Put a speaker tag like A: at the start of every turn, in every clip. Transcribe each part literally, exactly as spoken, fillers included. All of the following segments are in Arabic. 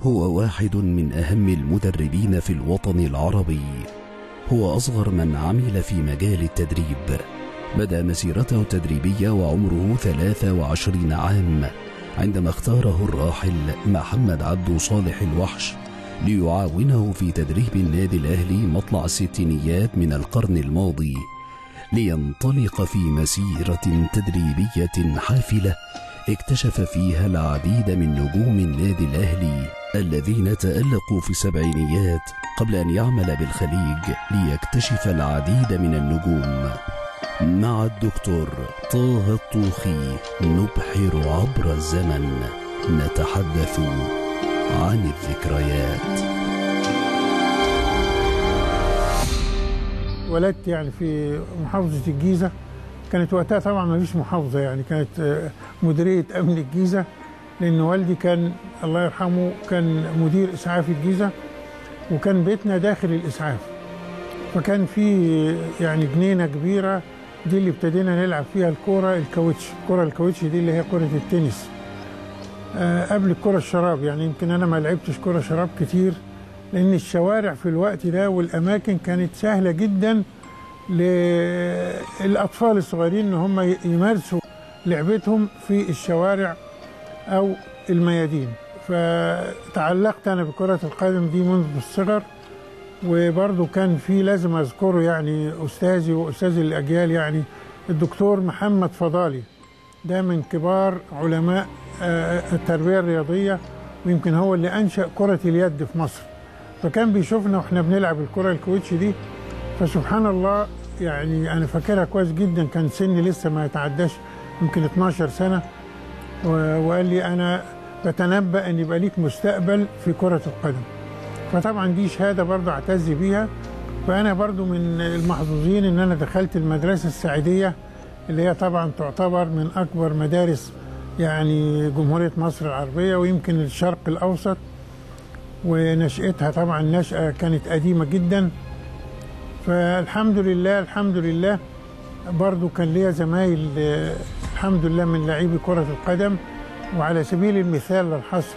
A: هو واحد من أهم المدربين في الوطن العربي. هو أصغر من عمل في مجال التدريب. بدأ مسيرته التدريبية وعمره ثلاثة وعشرين عام عندما اختاره الراحل محمد عبد صالح الوحش ليعاونه في تدريب النادي الأهلي مطلع الستينيات من القرن الماضي، لينطلق في مسيرة تدريبية حافلة اكتشف فيها العديد من نجوم النادي الأهلي الذين تألقوا في السبعينيات قبل أن يعمل بالخليج ليكتشف العديد من النجوم. مع الدكتور طه الطوخي نبحر عبر الزمن، نتحدث عن الذكريات.
B: ولدت يعني في محافظة الجيزة، كانت وقتها طبعا ما فيش محافظة، يعني كانت مديرية أمن الجيزة، لأن والدي كان الله يرحمه كان مدير إسعاف الجيزة، وكان بيتنا داخل الإسعاف، فكان في يعني جنينة كبيرة، دي اللي ابتدينا نلعب فيها الكورة الكاوتش. الكورة الكاوتش دي اللي هي كرة التنس أه قبل الكرة الشراب، يعني يمكن أنا ما لعبتش كرة شراب كتير، لأن الشوارع في الوقت ده والأماكن كانت سهلة جدا للأطفال الصغيرين إن هم يمارسوا لعبتهم في الشوارع أو الميادين. فتعلقت أنا بكرة القدم دي منذ الصغر، وبرضه كان في لازم أذكره يعني أستاذي وأستاذ الأجيال يعني الدكتور محمد فضالي، ده من كبار علماء التربية الرياضية، ويمكن هو اللي أنشأ كرة اليد في مصر. فكان بيشوفنا وإحنا بنلعب الكرة الكويتش دي، فسبحان الله يعني أنا فاكرها كويس جدا، كان سني لسه ما يتعداش يمكن اتناشر سنة، وقال لي أنا بتنبأ أن يبقى ليك مستقبل في كرة القدم. فطبعا دي شهادة برضو اعتز بيها. فأنا برضو من المحظوظين أن أنا دخلت المدرسة السعيدية، اللي هي طبعا تعتبر من أكبر مدارس يعني جمهورية مصر العربية ويمكن الشرق الأوسط، ونشأتها طبعا نشأة كانت قديمة جدا. فالحمد لله الحمد لله برضو كان ليا زمايل الحمد لله من لاعبي كرة القدم، وعلى سبيل المثال للحصر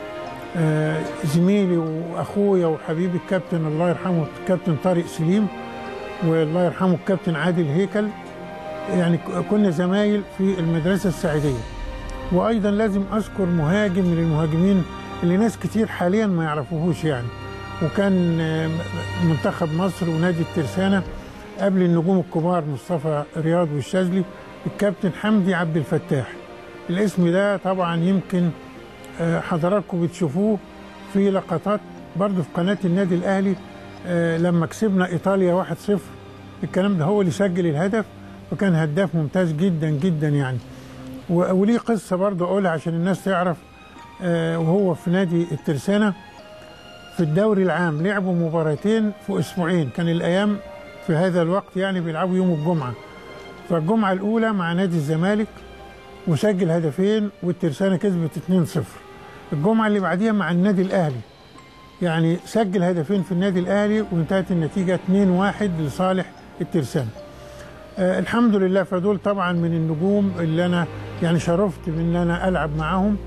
B: زميلي واخويا وحبيبي الكابتن الله يرحمه الكابتن طارق سليم، والله يرحمه الكابتن عادل هيكل، يعني كنا زمايل في المدرسة السعيدية. وأيضا لازم أذكر مهاجم من المهاجمين اللي ناس كتير حاليا ما يعرفوهوش يعني، وكان منتخب مصر ونادي الترسانة قبل النجوم الكبار مصطفى رياض والشاذلي، الكابتن حمدي عبد الفتاح. الاسم ده طبعا يمكن حضراتكم بتشوفوه في لقطات برضه في قناة النادي الأهلي لما كسبنا إيطاليا واحد صفر، الكلام ده هو اللي سجل الهدف، وكان هداف ممتاز جدا جدا يعني. وليه قصة برضه أقولها عشان الناس تعرف. وهو في نادي الترسانة في الدوري العام لعبوا مباراتين في أسبوعين، كان الأيام في هذا الوقت يعني بيلعبوا يوم الجمعة. فالجمعة الأولى مع نادي الزمالك وسجل هدفين والترسانة كسبت اتنين صفر. الجمعة اللي بعديها مع النادي الأهلي يعني سجل هدفين في النادي الأهلي وانتهت النتيجة اتنين واحد لصالح الترسانة. آه الحمد لله. فدول طبعا من النجوم اللي أنا يعني شرفت بأن أنا ألعب معهم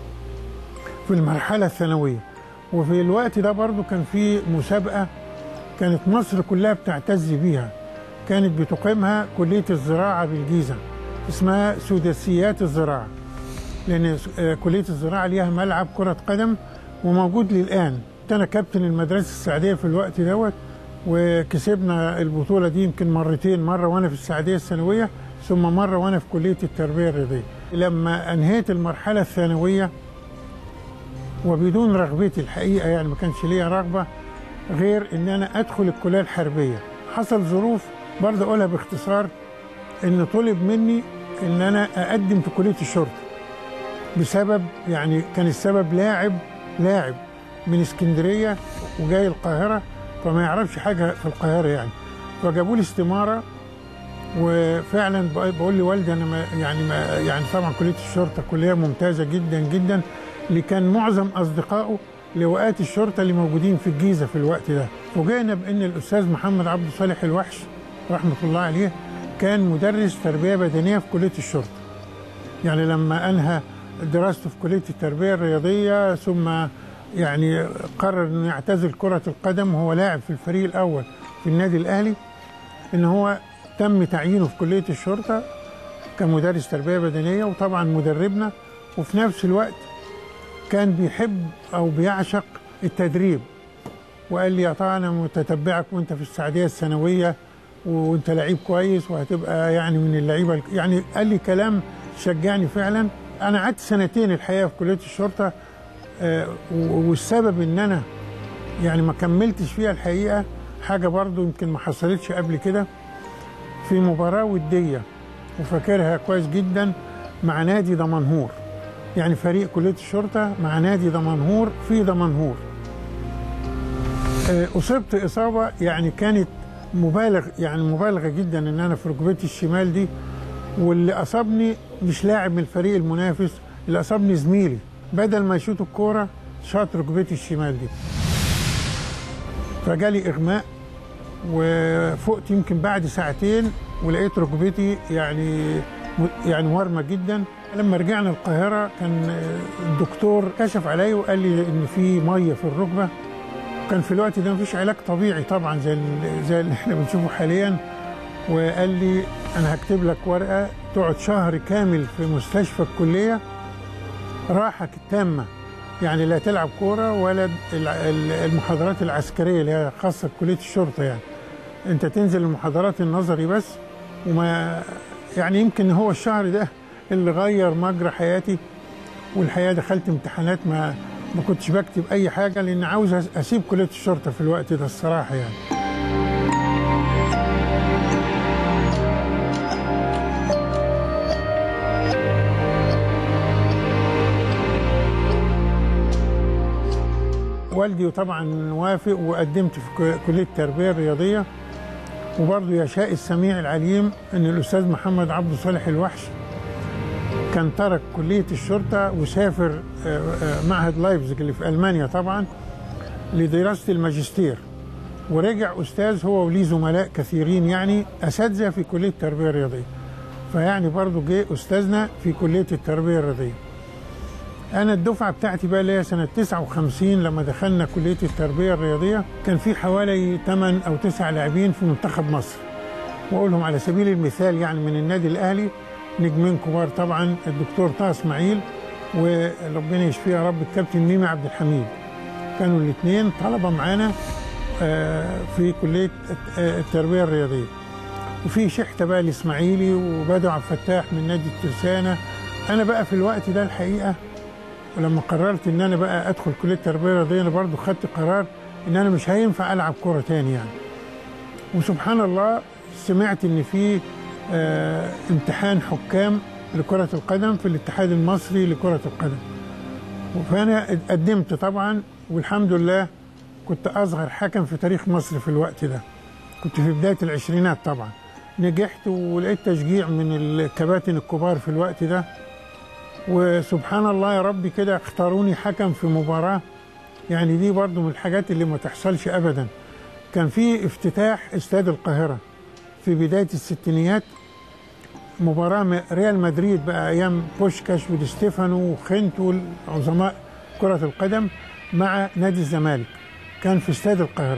B: في المرحلة الثانوية. وفي الوقت ده برضو كان في مسابقة كانت مصر كلها بتعتز بيها، كانت بتقيمها كلية الزراعة بالجيزة، اسمها سداسيات الزراعة، لأن كلية الزراعة ليها ملعب كرة قدم وموجود للآن. أنا كابتن المدرسة السعيدية في الوقت دوت، وكسبنا البطولة دي يمكن مرتين، مرة وأنا في السعيدية الثانوية ثم مرة وأنا في كلية التربية الرياضية. لما أنهيت المرحلة الثانوية وبدون رغبتي الحقيقة، يعني ما كانش ليا رغبة غير إن أنا أدخل الكلية الحربية، حصل ظروف برضه أقولها باختصار، إن طلب مني إن أنا أقدم في كلية الشرطة بسبب يعني كان السبب لاعب لاعب من اسكندرية وجاي القاهرة فما يعرفش حاجة في القاهرة يعني، فجابوا لي استمارة. وفعلا بقول لي والدي أنا ما يعني ما يعني طبعا كلية الشرطة كلية ممتازة جدا جدا، اللي كان معظم أصدقائه لواءات الشرطة اللي موجودين في الجيزة في الوقت ده. فوجئنا بأن الأستاذ محمد عبد صالح الوحش رحمة الله عليه كان مدرس تربية بدنية في كلية الشرطة. يعني لما أنهى دراسته في كلية التربية الرياضية ثم يعني قرر انه يعتزل كرة القدم وهو لاعب في الفريق الاول في النادي الاهلي، ان هو تم تعيينه في كلية الشرطة كمدرس تربية بدنية وطبعا مدربنا، وفي نفس الوقت كان بيحب او بيعشق التدريب. وقال لي يا طه انا متتبعك وانت في السعودية الثانوية وانت لعيب كويس وهتبقى يعني من اللعيبة، يعني قال لي كلام شجعني فعلا. انا قعدت سنتين الحقيقة في كلية الشرطة، آه والسبب ان انا يعني ما كملتش فيها الحقيقة حاجة برضو يمكن ما حصلتش قبل كده، في مباراة ودية وفاكرها كويس جدا مع نادي دمنهور، يعني فريق كلية الشرطة مع نادي دمنهور في دمنهور. أصبت إصابة يعني كانت مبالغ يعني مبالغة جدا إن أنا في ركبتي الشمال دي، واللي أصابني مش لاعب من الفريق المنافس، اللي أصابني زميلي، بدل ما يشوط الكورة شاط ركبتي الشمال دي، فجالي إغماء وفقت يمكن بعد ساعتين ولقيت ركبتي يعني يعني ورمة جدا. لما رجعنا القاهرة كان الدكتور كشف علي وقال لي إن في مية في الركبة. كان في الوقت ده مفيش علاج طبيعي طبعا زي زي اللي احنا بنشوفه حاليا، وقال لي أنا هكتب لك ورقة تقعد شهر كامل في مستشفى الكلية راحة تامة، يعني لا تلعب كورة ولا المحاضرات العسكرية اللي هي خاصة بكلية الشرطة، يعني أنت تنزل المحاضرات النظري بس. وما يعني يمكن هو الشهر ده اللي غير مجرى حياتي، والحقيقة دخلت امتحانات ما ما كنتش بكتب أي حاجة لأن عاوز أسيب كلية الشرطة في الوقت ده الصراحة يعني. والدي طبعا وافق وقدمت في كلية التربية الرياضية، وبرضه يشاء السميع العليم ان الاستاذ محمد عبد صالح الوحش كان ترك كلية الشرطة وسافر معهد لايبزيج اللي في ألمانيا طبعا لدراسة الماجستير، ورجع أستاذ هو وليه زملاء كثيرين يعني أساتذة في كلية التربية الرياضية، فيعني برضه جه أستاذنا في كلية التربية الرياضية. أنا الدفعة بتاعتي بقى اللي هي سنة تسعة وخمسين لما دخلنا كلية التربية الرياضية كان في حوالي ثمانية أو تسعة لاعبين في منتخب مصر، وأقولهم على سبيل المثال يعني من النادي الأهلي نجمين كبار طبعا الدكتور طه اسماعيل وربنا يشفيه يا رب الكابتن ميمي عبد الحميد، كانوا الاثنين طلبة معانا في كلية التربية الرياضية. وفي شحتة بقى الإسماعيلي وبدو عبد الفتاح من نادي الترسانة. أنا بقى في الوقت ده الحقيقة ولما قررت ان انا بقى ادخل كليه التربيه الرياضيه انا برضو خدت قرار ان انا مش هينفع العب كوره تاني يعني. وسبحان الله سمعت ان في آه امتحان حكام لكره القدم في الاتحاد المصري لكره القدم، فانا قدمت طبعا والحمد لله كنت اصغر حكم في تاريخ مصر في الوقت ده، كنت في بدايه العشرينات طبعا. نجحت ولقيت تشجيع من الكباتن الكبار في الوقت ده، وسبحان الله يا ربي كده اختاروني حكم في مباراة، يعني دي برضو من الحاجات اللي ما تحصلش أبدا. كان في افتتاح استاد القاهرة في بداية الستينيات، مباراة ريال مدريد بقى أيام بوشكاش ودي ستيفانو وخنتو عظماء كرة القدم مع نادي الزمالك، كان في استاد القاهرة.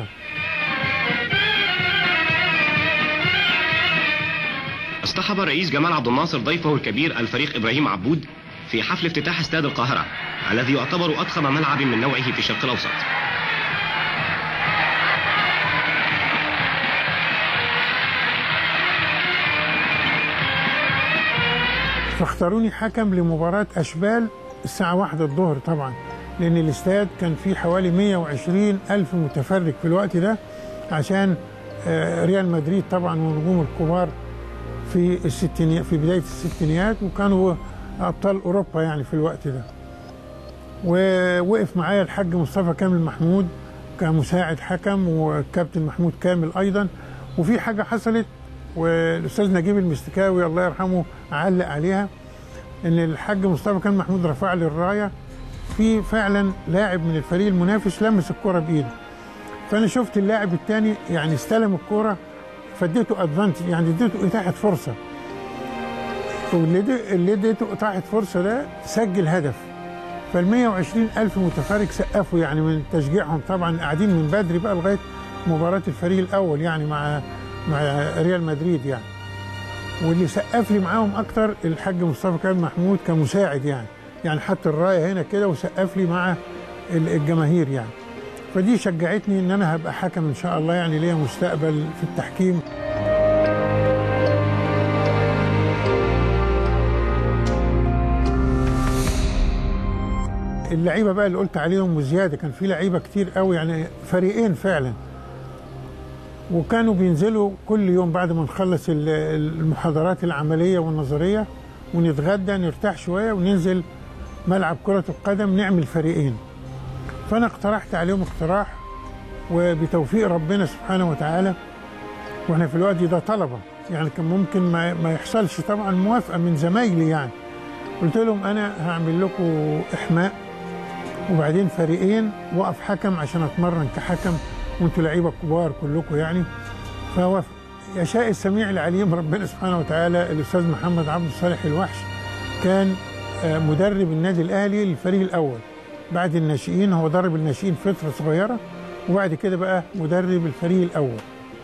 C: اصطحب الرئيس جمال عبد الناصر ضيفه الكبير الفريق إبراهيم عبود في حفل افتتاح استاد القاهرة الذي يعتبر أضخم ملعب من نوعه في الشرق الأوسط.
B: فاختاروني حكم لمباراة أشبال الساعة واحدة الظهر طبعا، لأن الاستاد كان فيه حوالي مئة وعشرين ألف متفرج في الوقت ده، عشان ريال مدريد طبعا والنجوم الكبار في الستينيات في بداية الستينيات، وكانوا أبطال أوروبا يعني في الوقت ده. ووقف معايا الحاج مصطفى كامل محمود كمساعد حكم، والكابتن محمود كامل أيضا. وفي حاجة حصلت والأستاذ نجيب المستكاوي الله يرحمه علق عليها، إن الحاج مصطفى كامل محمود رفع لي الراية، في فعلا لاعب من الفريق المنافس لمس الكرة بإيده، فأنا شفت اللاعب الثاني يعني استلم الكرة فاديته ادفانتج، يعني اديته اتاحه فرصه، واللي اللي اديته اتاحه فرصه ده سجل هدف. فال مية وعشرين ألف متفرج سقفوا يعني من تشجيعهم، طبعا قاعدين من بدري بقى لغايه مباراه الفريق الاول يعني مع مع ريال مدريد يعني. واللي سقف لي معاهم اكتر الحاج مصطفى كامل محمود كمساعد يعني، يعني حط الرايه هنا كده وسقف لي مع الجماهير يعني. فدي شجعتني ان انا هبقى حكم ان شاء الله، يعني ليا مستقبل في التحكيم. اللعيبه بقى اللي قلت عليهم وزياده، كان في لعيبه كتير قوي يعني، فريقين فعلا، وكانوا بينزلوا كل يوم بعد ما نخلص المحاضرات العمليه والنظريه ونتغدى نرتاح شويه وننزل ملعب كره القدم نعمل فريقين. فانا اقترحت عليهم اقتراح، وبتوفيق ربنا سبحانه وتعالى، واحنا في الوقت ده طلبه يعني كان ممكن ما, ما يحصلش طبعا موافقه من زمايلي يعني. قلت لهم انا هعمل لكم احماء وبعدين فريقين واقف حكم عشان اتمرن كحكم وانتوا لعيبه كبار كلكم يعني. فوافق. يشاء السميع العليم ربنا سبحانه وتعالى. الاستاذ محمد عبد الصالح الوحش كان مدرب النادي الاهلي للفريق الاول بعد الناشئين، هو درب الناشئين فتره صغيره وبعد كده بقى مدرب الفريق الاول.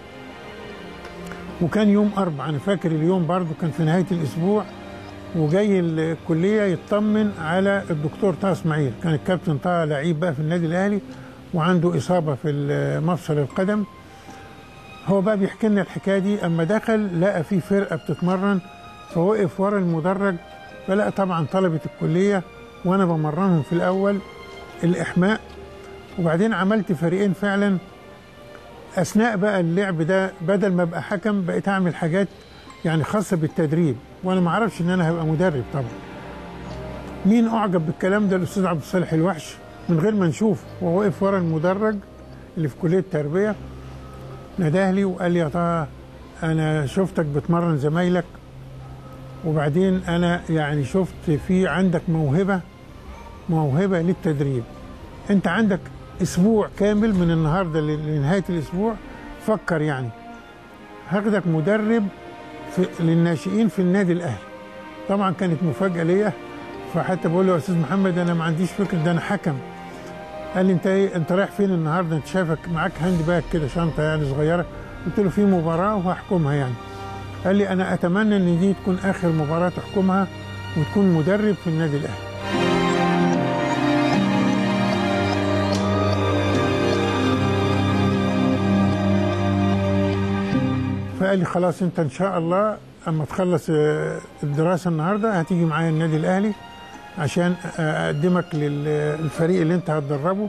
B: وكان يوم اربعاء انا فاكر اليوم برضو، كان في نهايه الاسبوع، وجاي الكليه يطمن على الدكتور طه اسماعيل، كان الكابتن طه لعيب بقى في النادي الاهلي وعنده اصابه في مفصل القدم. هو بقى بيحكي لنا الحكايه دي، اما دخل لقى في فرقه بتتمرن فوقف ورا المدرج، فلقى طبعا طلبه الكليه وانا بمرنهم في الاول الاحماء، وبعدين عملت فريقين فعلا. اثناء بقى اللعب ده بدل ما ابقى حكم بقيت اعمل حاجات يعني خاصه بالتدريب، وانا ما اعرفش ان انا هبقى مدرب طبعا. مين اعجب بالكلام ده؟ الاستاذ عبد الصالح الوحش، من غير ما نشوف وهو واقف ورا المدرج اللي في كليه التربيه، ناداه لي وقال لي يا طه انا شفتك بتمرن زمايلك، وبعدين انا يعني شفت في عندك موهبه موهبه للتدريب. انت عندك اسبوع كامل من النهارده لنهايه الاسبوع، فكر يعني هاخدك مدرب في للناشئين في النادي الاهلي. طبعا كانت مفاجاه ليا، فحتى بقول له يا استاذ محمد انا ما عنديش فكره، ده انا حكم. قال لي انت ايه، انت رايح فين النهارده؟ انت شايفك معاك هاند باك كده، شنطه يعني صغيره. قلت له في مباراه وهحكمها يعني. قال لي انا اتمنى ان دي تكون اخر مباراه تحكمها وتكون مدرب في النادي الاهلي. فقال لي خلاص انت ان شاء الله اما تخلص الدراسه النهارده هتيجي معايا النادي الاهلي عشان اقدمك للفريق اللي انت هتدربه.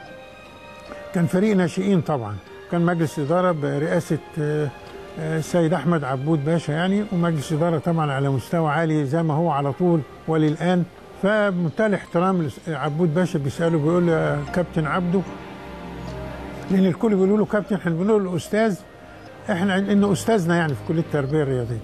B: كان فريق ناشئين طبعا، كان مجلس اداره برئاسه السيد احمد عبود باشا يعني، ومجلس اداره طبعا على مستوى عالي زي ما هو على طول وللان. فبمنتهى الاحترام عبود باشا بيساله بيقول له يا كابتن عبده، لان الكل بيقولوا له كابتن، احنا بنقول له استاذ، احنا انه استاذنا يعني في كليه التربيه الرياضيه.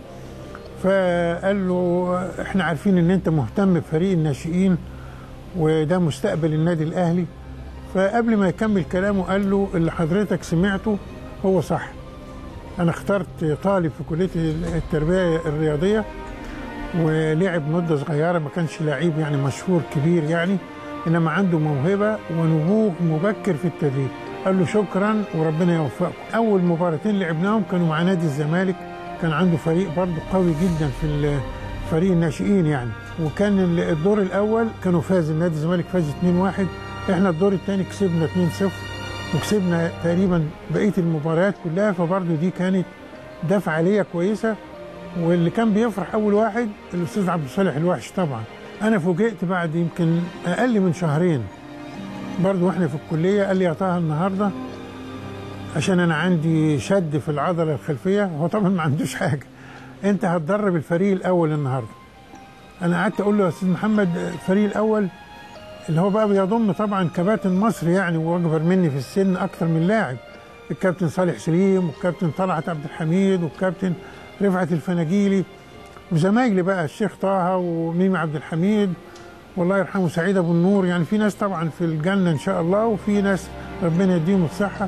B: فقال له احنا عارفين ان انت مهتم بفريق الناشئين وده مستقبل النادي الاهلي. فقبل ما يكمل كلامه قال له اللي حضرتك سمعته هو صح. انا اخترت طالب في كليه التربيه الرياضيه ولعب مده صغيره، ما كانش لعيب يعني مشهور كبير يعني، انما عنده موهبه ونبوغ مبكر في التدريب. قال له شكرا وربنا يوفقكم. اول مباراتين لعبناهم كانوا مع نادي الزمالك، كان عنده فريق برضه قوي جدا في فريق الناشئين يعني، وكان الدور الاول كانوا فاز النادي الزمالك فاز اتنين واحد، احنا الدور الثاني كسبنا اتنين صفر وكسبنا تقريبا بقيه المباريات كلها. فبرضه دي كانت دفعه ليا كويسه. واللي كان بيفرح اول واحد الاستاذ عبد الصالح الوحش طبعا. انا فوجئت بعد يمكن اقل من شهرين برضه واحنا في الكليه، قال لي يا طه النهارده عشان انا عندي شد في العضله الخلفيه، هو طبعا ما عندوش حاجه، انت هتدرب الفريق الاول النهارده. انا قعدت اقول له يا استاذ محمد الفريق الاول اللي هو بقى بيضم طبعا كباتن مصر يعني واكبر مني في السن اكتر من لاعب، الكابتن صالح سليم والكابتن طلعت عبد الحميد والكابتن رفعت الفناجيلي وزمايلي بقى الشيخ طه وميمي عبد الحميد والله يرحمه سعيد ابو النور، يعني في ناس طبعا في الجنه ان شاء الله وفي ناس ربنا يديهم الصحه.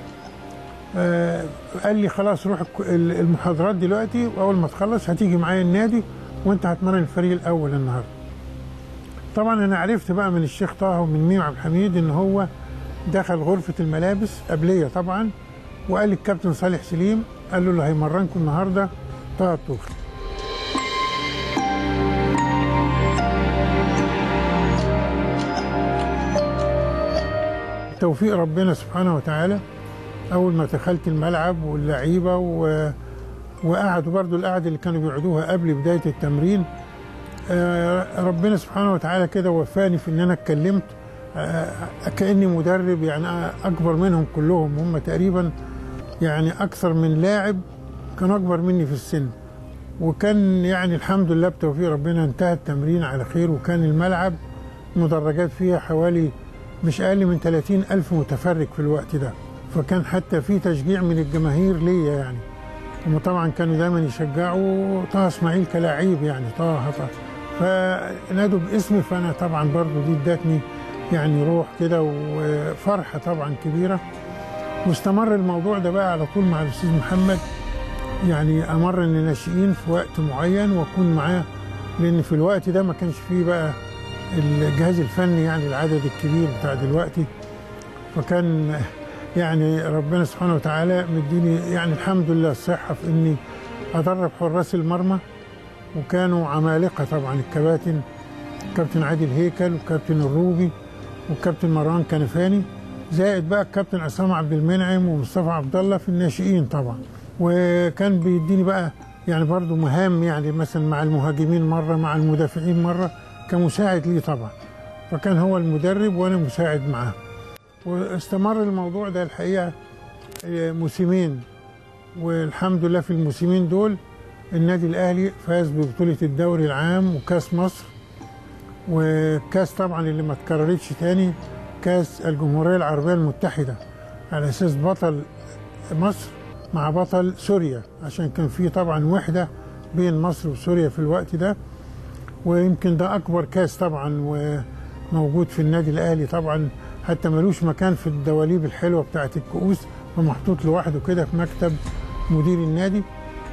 B: آه قال لي خلاص روح المحاضرات دلوقتي، واول ما تخلص هتيجي معايا النادي وانت هتمرن الفريق الاول النهارده. طبعا انا عرفت بقى من الشيخ طه ومن ميم عبد الحميد ان هو دخل غرفه الملابس قبليه طبعا، وقال للكابتن صالح سليم، قال له اللي هيمرنكم النهارده طه الطوخي. توفيق ربنا سبحانه وتعالى، اول ما دخلت الملعب واللعيبه و... وقعدوا برضو القعده اللي كانوا بيقعدوها قبل بدايه التمرين، ربنا سبحانه وتعالى كده وفاني في ان انا اتكلمت كاني مدرب، يعني اكبر منهم كلهم، هم تقريبا يعني اكثر من لاعب كانوا اكبر مني في السن. وكان يعني الحمد لله بتوفيق ربنا انتهى التمرين على خير، وكان الملعب مدرجات فيها حوالي مش اقل من ثلاثين ألف متفرج في الوقت ده، فكان حتى في تشجيع من الجماهير ليا يعني. هم طبعا كانوا دايما يشجعوا طه اسماعيل كلاعب، يعني طه طه فنادوا باسمي، فانا طبعا برضو دي ادتني يعني روح كده وفرحه طبعا كبيره. واستمر الموضوع ده بقى على طول مع الاستاذ محمد، يعني امرن الناشئين في وقت معين واكون معاه، لان في الوقت ده ما كانش فيه بقى الجهاز الفني يعني العدد الكبير بتاع دلوقتي، فكان يعني ربنا سبحانه وتعالى مديني يعني الحمد لله الصحه في اني ادرب حراس المرمى، وكانوا عمالقه طبعا الكباتن، كابتن عادل هيكل وكابتن الروبي وكابتن مروان كنفاني، زائد بقى الكابتن عصام عبد المنعم ومصطفى عبد الله في الناشئين طبعا. وكان بيديني بقى يعني برضو مهام، يعني مثلا مع المهاجمين مره، مع المدافعين مره، كمساعد لي طبعا، فكان هو المدرب وانا مساعد معاه. واستمر الموضوع ده الحقيقه موسمين، والحمد لله في الموسمين دول النادي الاهلي فاز ببطوله الدوري العام وكاس مصر، وكاس طبعا اللي ما اتكررتش تاني كاس الجمهوريه العربيه المتحده، على اساس بطل مصر مع بطل سوريا، عشان كان في طبعا وحده بين مصر وسوريا في الوقت ده. ويمكن ده اكبر كاس طبعا وموجود في النادي الاهلي طبعا، حتى ملوش مكان في الدواليب الحلوه بتاعه الكؤوس، فمحطوط لوحده كده في مكتب مدير النادي.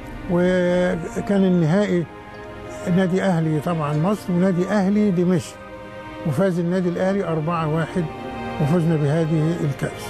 B: وكان النهائي نادي اهلي طبعا مصر ونادي اهلي دمشق، وفاز النادي الاهلي أربعة واحد وفزنا بهذه الكأس.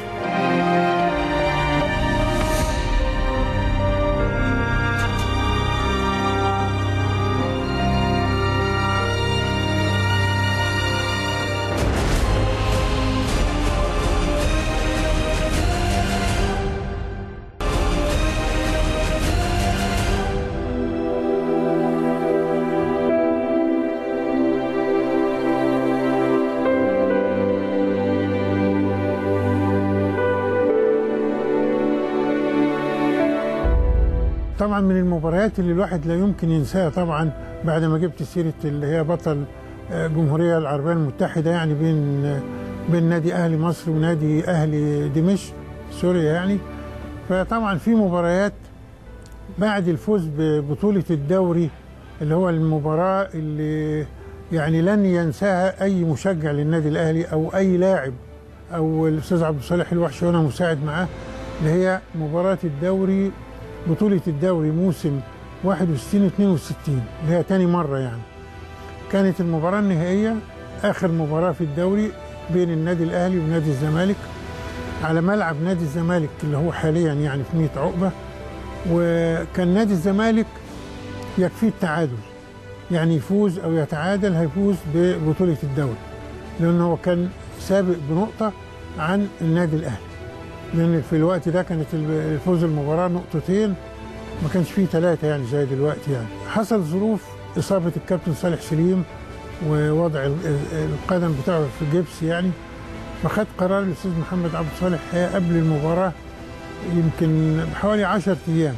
B: طبعا من المباريات اللي الواحد لا يمكن ينساها طبعا، بعد ما جبت سيره اللي هي بطل الجمهوريه العربيه المتحده، يعني بين بين نادي اهلي مصر ونادي اهلي دمشق سوريا يعني. فطبعا في مباريات بعد الفوز ببطوله الدوري، اللي هو المباراه اللي يعني لن ينساها اي مشجع للنادي الاهلي او اي لاعب، او الاستاذ عبد الصالح الوحشي وانا مساعد معاه، اللي هي مباراه الدوري، بطولة الدوري موسم واحد وستين اثنين وستين، اللي هي تاني مرة يعني. كانت المباراة النهائية آخر مباراة في الدوري بين النادي الأهلي ونادي الزمالك على ملعب نادي الزمالك اللي هو حاليا يعني في ميت عقبة. وكان نادي الزمالك يكفيه التعادل، يعني يفوز أو يتعادل هيفوز ببطولة الدوري، لأنه هو كان سابق بنقطة عن النادي الأهلي، لأن في الوقت ده كانت الفوز المباراة نقطتين، ما كانش فيه ثلاثة يعني زي دلوقتي يعني. حصل ظروف إصابة الكابتن صالح سليم ووضع القدم بتاعه في الجبس يعني، فخد قرار الأستاذ محمد عبد الصالح قبل المباراة يمكن بحوالي عشرة أيام،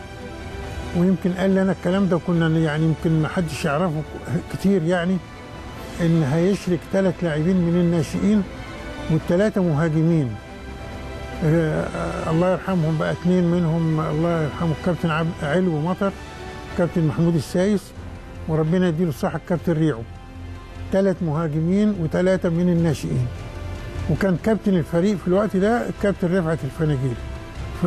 B: ويمكن قال لنا الكلام ده وكنا يعني يمكن ما حدش يعرفه كتير يعني، إن هيشرك ثلاث لاعبين من الناشئين والثلاثة مهاجمين. آه الله يرحمهم بقى، اثنين منهم الله يرحمه الكابتن علو مطر، الكابتن محمود السايس، وربنا يديله الصحة الكابتن ريعو. ثلاث مهاجمين وثلاثة من الناشئين، وكان كابتن الفريق في الوقت ده الكابتن رفعت الفناجيل. ف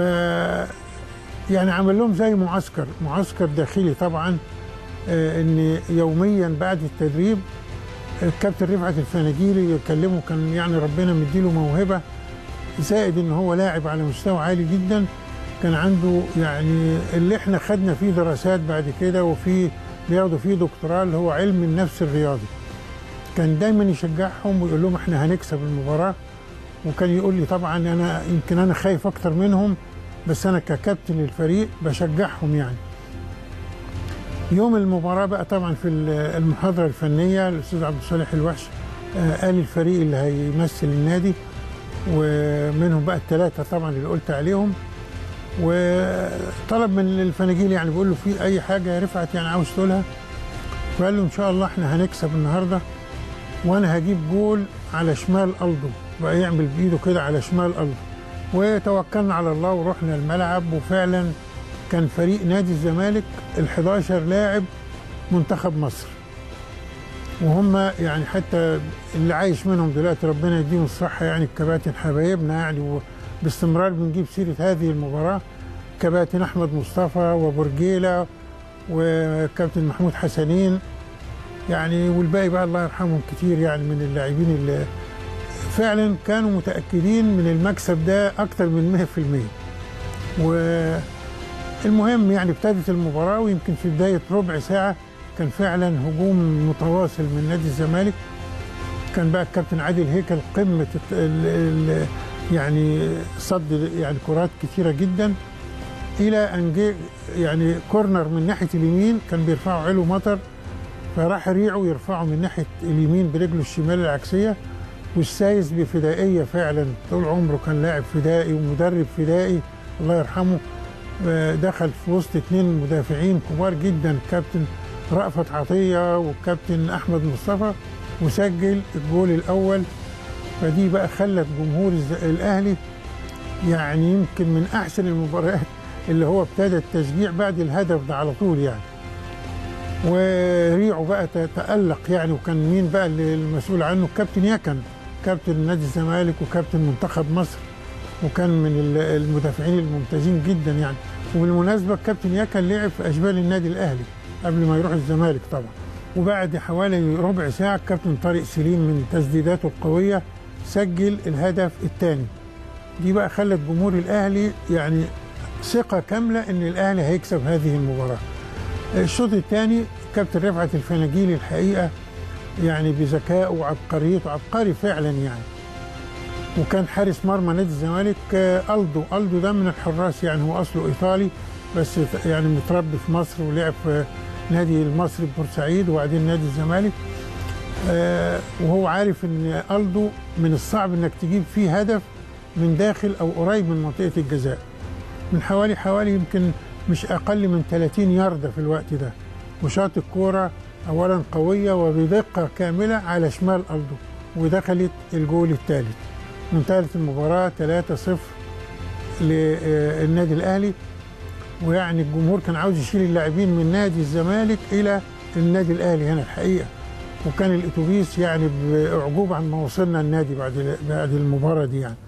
B: يعني عمل لهم زي معسكر معسكر داخلي طبعا، آه ان يوميا بعد التدريب الكابتن رفعت الفناجيلي يكلمه، كان يعني ربنا مديله موهبه، زائد ان هو لاعب على مستوى عالي جدا. كان عنده يعني اللي احنا خدنا فيه دراسات بعد كده وفي بياخدوا فيه دكتوراه اللي هو علم النفس الرياضي. كان دايما يشجعهم ويقول لهم احنا هنكسب المباراه، وكان يقول لي طبعا انا يمكن انا خايف اكتر منهم، بس انا ككابتن للفريق بشجعهم يعني. يوم المباراه بقى طبعا في المحاضره الفنيه الاستاذ عبد الصالح الوحش قال الفريق اللي هيمثل النادي، ومنهم بقى الثلاثه طبعا اللي قلت عليهم، وطلب من الفناجيل يعني بيقول له في اي حاجه يا رفعت يعني عاوز تقولها، فقال له ان شاء الله احنا هنكسب النهارده، وانا هجيب جول على شمال الدو، بقى يعمل بايده كده على شمال الدو. وتوكلنا على الله ورحنا الملعب، وفعلا كان فريق نادي الزمالك الحداشر لاعب منتخب مصر، وهم يعني حتى اللي عايش منهم دلوقتي ربنا يديهم الصحه يعني الكباتن حبايبنا يعني، باستمرار بنجيب سيره هذه المباراه، كباتن احمد مصطفى وبرجيله وكابتن محمود حسنين يعني، والباقي بقى الله يرحمهم كتير يعني من اللاعبين اللي فعلا كانوا متاكدين من المكسب ده اكتر من مية في المية. والمهم يعني ابتدت المباراه، ويمكن في بدايه ربع ساعه كان فعلا هجوم متواصل من نادي الزمالك. كان بقى الكابتن عادل هيكل قمه ال ال يعني صد يعني كرات كثيره جدا، الى ان جه يعني كورنر من ناحيه اليمين كان بيرفعه علو مطر، فراح ريعه يرفعه من ناحيه اليمين برجله الشمال العكسيه، والسايس بفدائيه فعلا طول عمره كان لاعب فدائي ومدرب فدائي الله يرحمه، دخل في وسط اثنين مدافعين كبار جدا كابتن رأفت عطيه والكابتن احمد مصطفى، وسجل الجول الاول. فدي بقى خلت جمهور الاهلي يعني يمكن من احسن المباريات اللي هو ابتدى التشجيع بعد الهدف ده على طول يعني، وريعه بقى تألق يعني. وكان مين بقى اللي المسؤول عنه؟ الكابتن يكن، كابتن نادي الزمالك وكابتن منتخب مصر، وكان من المدافعين الممتازين جدا يعني. وبالمناسبه الكابتن يكن لعب في اشبال النادي الاهلي قبل ما يروح الزمالك طبعا. وبعد حوالي ربع ساعه الكابتن طارق سليم من تسديداته القويه سجل الهدف الثاني. دي بقى خلت جمهور الاهلي يعني ثقه كامله ان الاهلي هيكسب هذه المباراه. الشوط الثاني كابتن رفعت الفناجيلي الحقيقه يعني بذكائه وعبقريته، عبقري فعلا يعني. وكان حارس مرمى نادي الزمالك ألدو، ألدو ده من الحراس يعني، هو اصله ايطالي بس يعني متربي في مصر، ولعب في نادي المصري بورسعيد وبعدين نادي الزمالك. آه وهو عارف ان ألدو من الصعب انك تجيب فيه هدف من داخل او قريب من منطقه الجزاء، من حوالي حوالي يمكن مش اقل من ثلاثين ياردة في الوقت ده، وشاط الكوره اولا قويه وبدقه كامله على شمال ألدو، ودخلت الجول الثالث. انتهت المباراه ثلاثة صفر للنادي الاهلي. ويعني الجمهور كان عاوز يشيل اللاعبين من نادي الزمالك الى النادي الاهلي هنا الحقيقه، وكان الاتوبيس يعني باعجوبه عما وصلنا النادي بعد بعد المباراه دي يعني.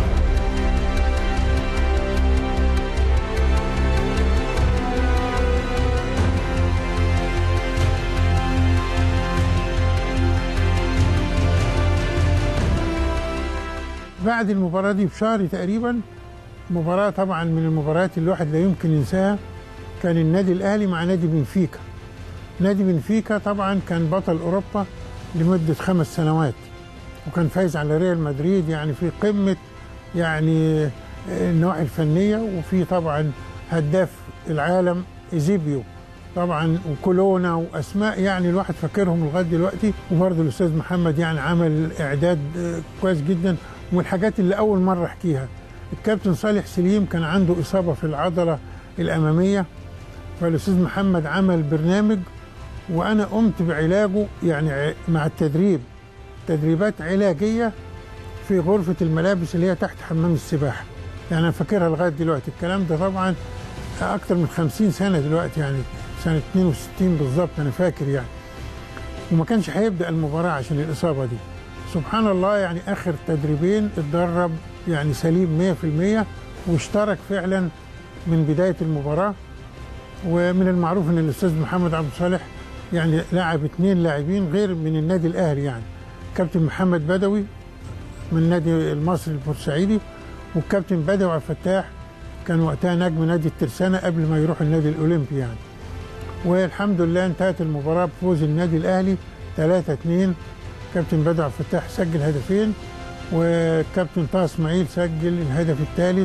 B: بعد المباراه دي بشهر تقريبا، مباراه طبعا من المباريات اللي الواحد لا يمكن ينساها، كان النادي الاهلي مع نادي بنفيكا. نادي بنفيكا طبعا كان بطل اوروبا لمده خمس سنوات، وكان فايز على ريال مدريد يعني في قمه يعني النواحي الفنيه، وفي طبعا هداف العالم ايزيبيو طبعا وكولونا واسماء يعني الواحد فاكرهم لغايه دلوقتي. وبرضه الاستاذ محمد يعني عمل اعداد كويس جدا. ومن الحاجات اللي اول مره احكيها، الكابتن صالح سليم كان عنده اصابه في العضله الاماميه، فالاستاذ محمد عمل برنامج وانا قمت بعلاجه يعني مع التدريب، تدريبات علاجيه في غرفه الملابس اللي هي تحت حمام السباحه. يعني انا فاكرها لغايه دلوقتي. الكلام ده طبعا اكتر من خمسين سنه دلوقتي يعني، سنه اثنين وستين بالظبط انا فاكر يعني. وما كانش هيبدا المباراه عشان الاصابه دي. سبحان الله يعني اخر تدريبين اتدرب يعني سليم مية في المية، واشترك فعلا من بدايه المباراه. ومن المعروف ان الاستاذ محمد عبد الصالح يعني لعب اثنين لاعبين غير من النادي الاهلي، يعني كابتن محمد بدوي من النادي المصري البورسعيدي، والكابتن بدوي عبد الفتاح كان وقتها نجم نادي الترسانة قبل ما يروح النادي الاولمبي يعني. والحمد لله انتهت المباراه بفوز النادي الاهلي ثلاثة اثنين. كابتن بدوي عبد الفتاح سجل هدفين، وكابتن طه اسماعيل سجل الهدف الثالث.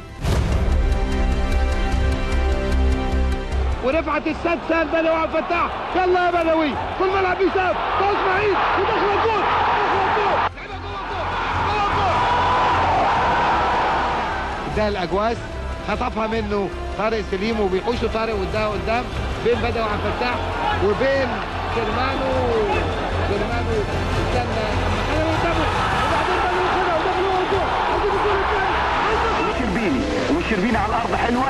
D: ورفعت السادسه بدوي عبد الفتاح، يلا يا بدوي في الملعب بيساب طه اسماعيل ودخل الجول، دخل الجول، لعبها جوه الجول، جوه الجول. ده الاجواز خطفها منه طارق سليم، وبيحوشوا طارق واداها قدام بين بدوي عبد الفتاح وبين كرمانو. كرمانو استنى انا قدامه، وبعدين بدوي كده ودخلوا الجول، هجيب الجول الثاني.
E: والشربيني والشربيني على الارض حلوه،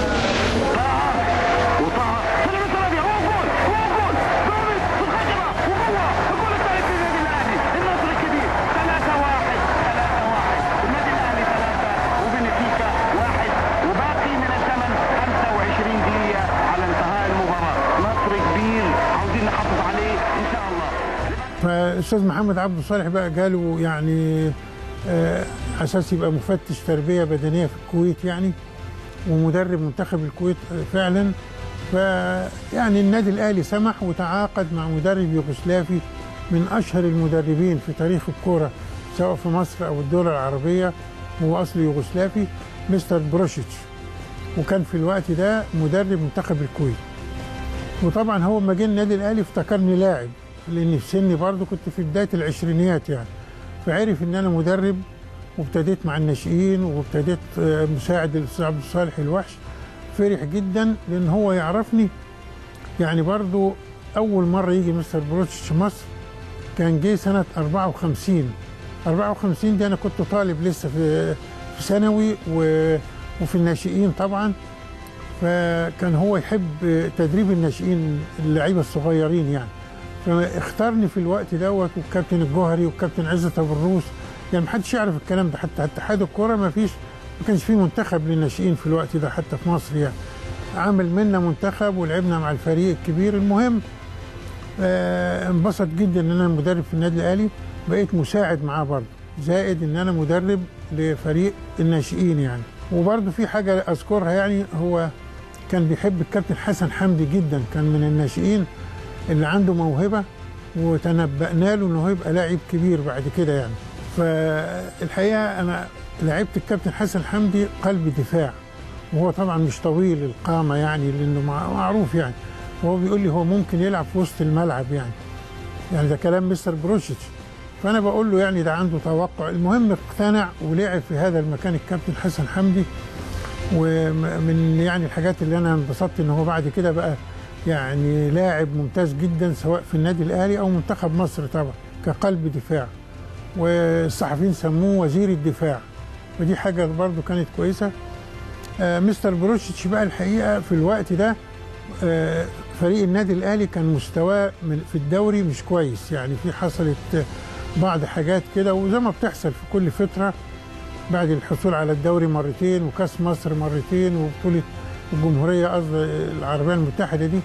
E: طه وطه طلع من ثلاثه، هو جول هو جول ضابط في الخشبه وجوه الجول الثالث للنادي الاهلي، النصر الكبير ثلاثة واحد ثلاثة واحد، النادي الاهلي ثلاثة وبنفيكا واحد، وباقي من الزمن خمسة وعشرين دقيقه على انتهاء المباراه. نصر كبير عاوزين نحافظ عليه ان شاء الله.
B: فالاستاذ محمد عبد الصالح بقى جاله يعني آه اساس يبقى مفتش تربيه بدنيه في الكويت يعني، ومدرب منتخب الكويت فعلا. فيعني النادي الاهلي سمح وتعاقد مع مدرب يوغوسلافي من اشهر المدربين في تاريخ الكوره سواء في مصر او الدول العربيه، هو اصله يوغوسلافي، مستر بروشيتش، وكان في الوقت ده مدرب منتخب الكويت. وطبعا هو لما جه النادي الاهلي افتكرني لاعب، لاني في سني برضه كنت في بدايه العشرينيات يعني، فعرف ان انا مدرب، وابتديت مع الناشئين وابتديت مساعد الاستاذ عبد الصالح الوحش. فرح جدا لان هو يعرفني يعني. برضو اول مره يجي مستر بروتش مصر كان جه سنه أربعة وخمسين. أربعة وخمسين دي انا كنت طالب لسه في في ثانوي وفي الناشئين طبعا. فكان هو يحب تدريب الناشئين اللعيبه الصغيرين يعني، فاختارني في الوقت دوت، والكابتن الجوهري والكابتن عزت ابو الروس. يعني محدش يعرف الكلام ده، حتى اتحاد الكوره ما فيش ما كانش فيه منتخب للناشئين في الوقت ده حتى في مصر يعني. عمل منا منتخب ولعبنا مع الفريق الكبير. المهم آه انبسط جدا ان انا مدرب في النادي الاهلي، بقيت مساعد معاه برضه، زائد ان انا مدرب لفريق الناشئين يعني. وبرضه في حاجه اذكرها يعني، هو كان بيحب الكابتن حسن حمدي جدا، كان من الناشئين اللي عنده موهبه، وتنبأنا له انه هيبقى لاعب كبير بعد كده يعني. فالحقيقه انا لعبت الكابتن حسن حمدي قلب دفاع، وهو طبعا مش طويل القامه يعني لانه معروف يعني. وهو بيقول لي هو ممكن يلعب في وسط الملعب يعني. يعني ده كلام مستر بروشيتش. فانا بقول له يعني ده عنده توقع. المهم اقتنع ولعب في هذا المكان الكابتن حسن حمدي. ومن يعني الحاجات اللي انا انبسطت ان هو بعد كده بقى يعني لاعب ممتاز جدا سواء في النادي الاهلي او منتخب مصر طبعا كقلب دفاع، والصحفيين سموه وزير الدفاع، ودي حاجه برضو كانت كويسه. آه مستر بروشيتش بقى الحقيقه في الوقت ده آه فريق النادي الاهلي كان مستواه في الدوري مش كويس يعني، في حصلت بعض حاجات كده، وزي ما بتحصل في كل فتره بعد الحصول على الدوري مرتين وكاس مصر مرتين وبطوله الجمهوريه قصدي العربيه المتحده دي،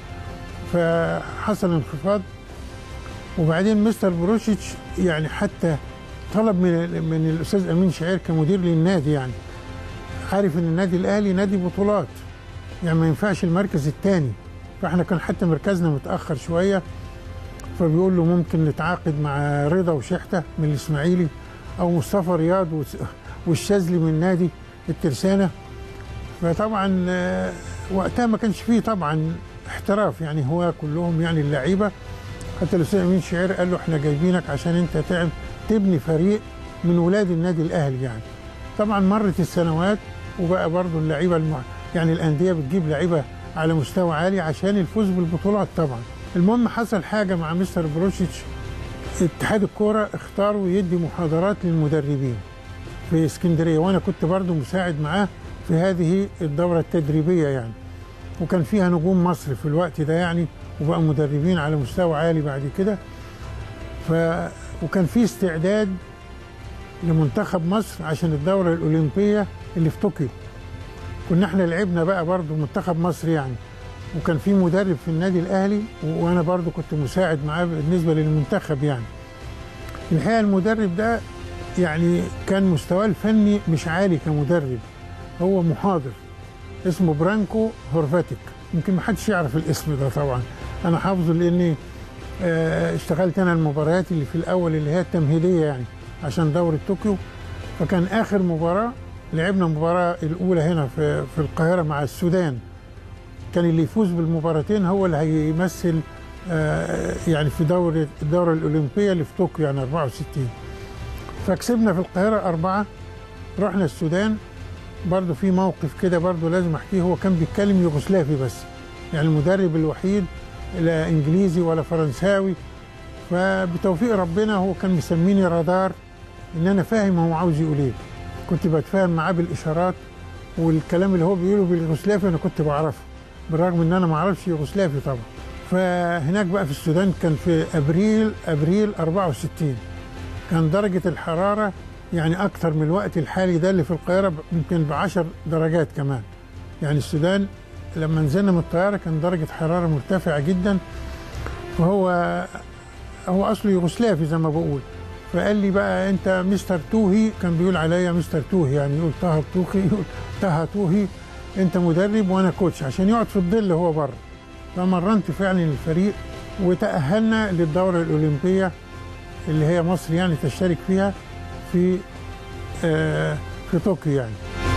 B: فحصل انخفاض. وبعدين مستر بروشيتش يعني حتى طلب من من الاستاذ امين شعير كمدير للنادي، يعني عارف ان النادي الاهلي نادي بطولات يعني ما ينفعش المركز الثاني، فاحنا كان حتى مركزنا متاخر شويه، فبيقول له ممكن نتعاقد مع رضا وشحته من الاسماعيلي او مصطفى رياض والشاذلي من نادي الترسانه. فطبعا وقتها ما كانش فيه طبعا احتراف يعني، هو كلهم يعني اللعيبه. حتى الاستاذ امين شعير قال له احنا جايبينك عشان انت تعب تبني فريق من ولاد النادي الاهلي يعني. طبعا مرت السنوات وبقى برضه اللعيبه المع... يعني الانديه بتجيب لعيبه على مستوى عالي عشان الفوز بالبطولات طبعا. المهم حصل حاجه مع مستر بروشيتش، اتحاد الكوره اختاروا يدي محاضرات للمدربين في اسكندريه، وانا كنت برضه مساعد معاه في هذه الدوره التدريبيه يعني، وكان فيها نجوم مصر في الوقت ده يعني، وبقى مدربين على مستوى عالي بعد كده. ف وكان في استعداد لمنتخب مصر عشان الدوره الاولمبيه اللي في طوكيو. كنا احنا لعبنا بقى برضه منتخب مصر يعني، وكان في مدرب في النادي الاهلي وانا برضو كنت مساعد معاه بالنسبه للمنتخب. يعني الحقيقه المدرب ده يعني كان مستواه الفني مش عالي كمدرب، هو محاضر اسمه برانكو هورفاتيك، يمكن ما حدش يعرف الاسم ده طبعا، انا حافظه لاني اشتغلت انا المباريات اللي في الاول اللي هي التمهيديه يعني عشان دورة طوكيو. فكان اخر مباراه لعبنا المباراه الاولى هنا في في القاهره مع السودان، كان اللي يفوز بالمباراتين هو اللي هيمثل يعني في دوره الدوره الاولمبيه اللي في طوكيو يعني أربعة وستين. فكسبنا في القاهره اربعه. رحنا السودان برضه في موقف كده برضه لازم احكيه، هو كان بيتكلم يوغوسلافي بس، يعني المدرب الوحيد لا انجليزي ولا فرنساوي. فبتوفيق ربنا هو كان مسميني رادار، ان انا فاهم هو عاوز يقول ايه، كنت بتفاهم معاه بالاشارات، والكلام اللي هو بيقوله باليوغوسلافي انا كنت بعرفه بالرغم ان انا ما اعرفش يوغوسلافي طبعا. فهناك بقى في السودان كان في ابريل ابريل أربعة وستين، كان درجه الحراره يعني اكثر من الوقت الحالي ده اللي في القاهره يمكن بعشر درجات كمان. يعني السودان لما نزلنا من الطياره كان درجه حراره مرتفعه جدا، وهو هو اصله يوغوسلافي زي ما بقول. فقال لي بقى انت مستر توهي، كان بيقول عليا مستر توهي يعني يقول طه توهي يقول طه توهي، انت مدرب وانا كوتش، عشان يقعد في الظل هو بره. فمرنت فعلا الفريق وتأهلنا للدورة الأولمبية اللي هي مصر يعني تشترك فيها في آه في طوكيو يعني.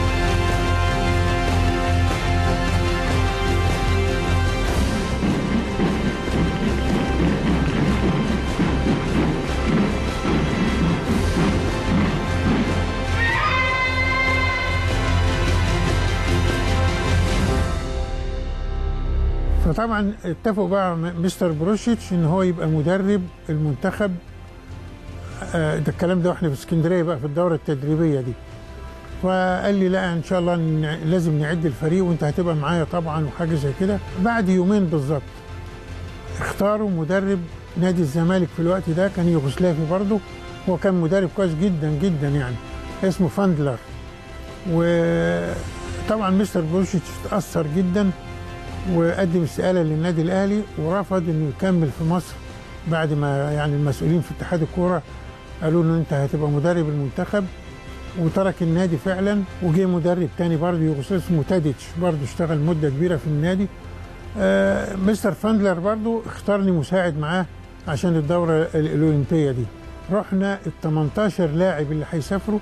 B: فطبعا اتفقوا بقى مستر بروشيتش ان هو يبقى مدرب المنتخب. ده الكلام ده واحنا في اسكندريه بقى في الدوره التدريبيه دي. فقال لي لا ان شاء الله لازم نعد الفريق وانت هتبقى معايا طبعا وحاجه زي كده. بعد يومين بالظبط اختاروا مدرب نادي الزمالك في الوقت ده، كان يوغوسلافي برضه، هو كان مدرب كويس جدا جدا يعني اسمه فاندلر. وطبعا مستر بروشيتش اتاثر جدا وقدم استقاله للنادي الاهلي ورفض انه يكمل في مصر بعد ما يعني المسؤولين في اتحاد الكوره قالوا له انت هتبقى مدرب المنتخب، وترك النادي فعلا. وجه مدرب تاني برضه يوغوسلافي اسمه تاديتش برضه اشتغل مده كبيره في النادي. آه مستر فاندلر برضه اختارني مساعد معاه عشان الدوره الاولمبيه دي. رحنا ال تمنتاشر لاعب اللي هيسافروا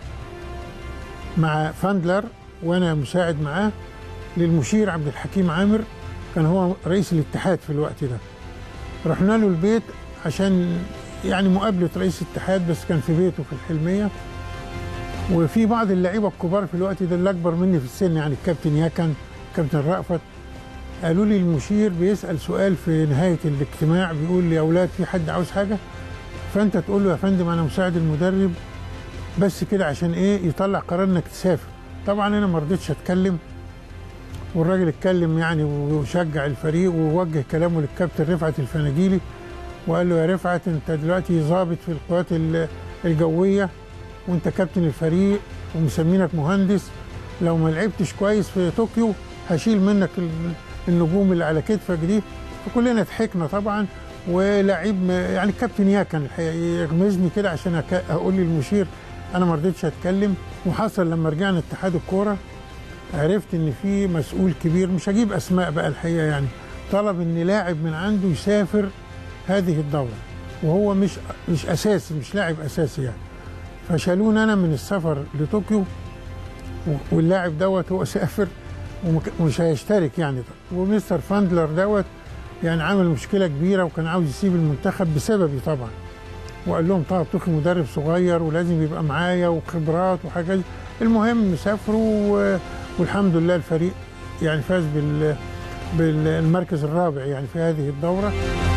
B: مع فاندلر وانا مساعد معاه للمشير عبد الحكيم عامر، كان هو رئيس الاتحاد في الوقت ده. رحنا له البيت عشان يعني مقابله رئيس الاتحاد، بس كان في بيته في الحلميه. وفي بعض اللعيبه الكبار في الوقت ده اللي اكبر مني في السن، يعني الكابتن ياكن، كابتن رأفت، قالوا لي المشير بيسال سؤال في نهايه الاجتماع بيقول لي يا اولاد في حد عاوز حاجه؟ فانت تقول له يا فندم انا مساعد المدرب بس كده عشان ايه يطلع قرار انك تسافر. طبعا انا ما رضيتش اتكلم، والراجل اتكلم يعني وشجع الفريق ووجه كلامه للكابتن رفعت الفناجيلي وقال له يا رفعت انت دلوقتي ضابط في القوات الجويه وانت كابتن الفريق ومسمينك مهندس، لو ما لعبتش كويس في طوكيو هشيل منك النجوم اللي على كتفك دي. فكلنا ضحكنا طبعا. ولاعيب يعني الكابتن ياكن الحقيقه يغمزني كده عشان اقول للمشير انا ما رضيتش اتكلم. وحصل لما رجعنا اتحاد الكوره عرفت ان في مسؤول كبير، مش هجيب اسماء بقى الحقيقه، يعني طلب ان لاعب من عنده يسافر هذه الدوره وهو مش مش اساسي، مش لاعب اساسي يعني. فشالوني انا من السفر لطوكيو واللاعب دوت هو سافر ومش هيشترك يعني. ومستر فاندلر دوت يعني عامل مشكله كبيره وكان عاوز يسيب المنتخب بسببي طبعا، وقال لهم طه طوخي مدرب صغير ولازم يبقى معايا وخبرات وحاجات. المهم سافروا والحمد لله الفريق يعني فاز بال بالمركز الرابع يعني في هذه الدوره.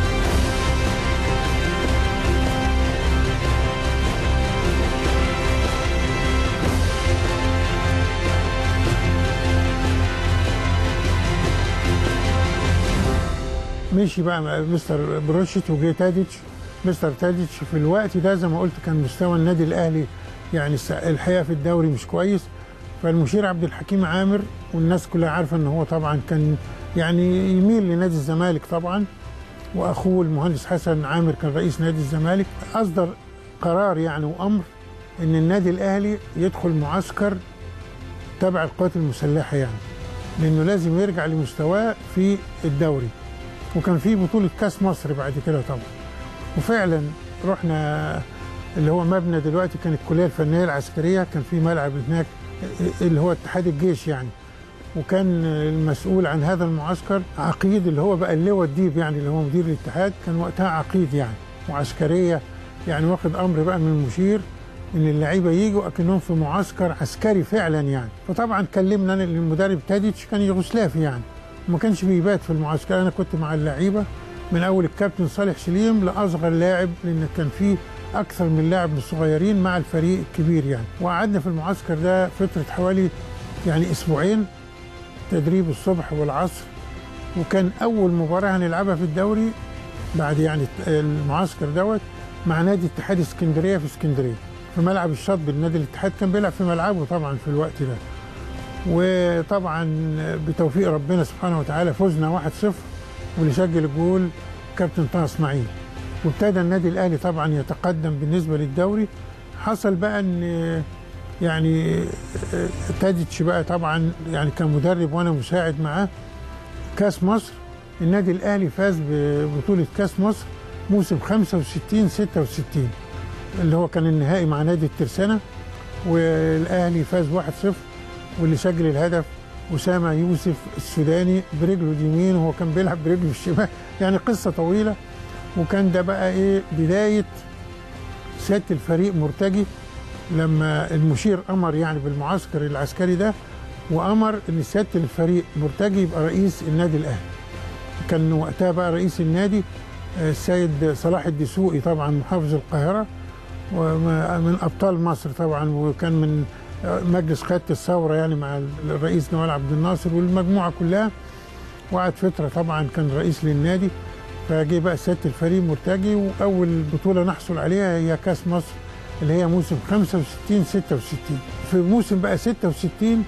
B: مشي بقى مستر بروشيت وجي تاديتش. مستر تاديتش في الوقت ده زي ما قلت كان مستوى النادي الاهلي يعني الحقيقه في الدوري مش كويس، فالمشير عبد الحكيم عامر والناس كلها عارفه ان هو طبعا كان يعني يميل لنادي الزمالك طبعا، واخوه المهندس حسن عامر كان رئيس نادي الزمالك، اصدر قرار يعني وامر ان النادي الاهلي يدخل معسكر تبع القوات المسلحه يعني، لانه لازم يرجع لمستواه في الدوري. وكان في بطوله كاس مصر بعد كده طبعا. وفعلا رحنا اللي هو مبنى دلوقتي كانت الكليه الفنيه العسكريه، كان في ملعب هناك اللي هو اتحاد الجيش يعني، وكان المسؤول عن هذا المعسكر عقيد اللي هو بقى اللواء الديب يعني اللي هو مدير الاتحاد، كان وقتها عقيد يعني وعسكريه يعني، واخد امر بقى من المشير ان اللعيبه يجوا اكنهم في معسكر عسكري فعلا يعني. فطبعا كلمنا انا المدرب تاديتش كان يوغوسلافي يعني، وما كانش بيبات في المعسكر، انا كنت مع اللعيبه من اول الكابتن صالح سليم لاصغر لاعب، لان كان فيه اكثر من لاعب من الصغيرين مع الفريق الكبير يعني. وقعدنا في المعسكر ده فتره حوالي يعني اسبوعين، تدريب الصبح والعصر. وكان اول مباراه هنلعبها في الدوري بعد يعني المعسكر دوت مع نادي اتحاد اسكندريه في اسكندريه في ملعب الشاطبي. النادي الاتحاد كان بيلعب في ملعبه طبعا في الوقت ده. وطبعا بتوفيق ربنا سبحانه وتعالى فزنا واحد صفر، واللي سجل الجول كابتن طه اسماعيل. وابتدى النادي الاهلي طبعا يتقدم بالنسبه للدوري. حصل بقى ان يعني تاديتش بقى طبعا يعني كان مدرب وانا مساعد معاه. كاس مصر النادي الاهلي فاز ببطوله كاس مصر موسم خمسة وستين ستة وستين اللي هو كان النهائي مع نادي الترسانة، والاهلي فاز واحد صفر، واللي سجل الهدف أسامة يوسف السوداني برجله اليمين وهو كان بيلعب برجله الشمال، يعني قصة طويلة. وكان ده بقى ايه بداية سيادة الفريق مرتجي، لما المشير أمر يعني بالمعسكر العسكري ده، وأمر إن سيادة الفريق مرتجي يبقى رئيس النادي الأهلي. كان وقتها بقى رئيس النادي السيد صلاح الدسوقي طبعا محافظ القاهرة ومن أبطال مصر طبعا، وكان من مجلس قيادة الثورة يعني مع الرئيس نوال عبد الناصر والمجموعة كلها. وقعد فترة طبعا كان رئيس للنادي. فجه بقى سيادة الفريق مرتجي، وأول بطولة نحصل عليها هي كاس مصر اللي هي موسم خمسة وستين ستة وستين. في موسم بقى ستة وستين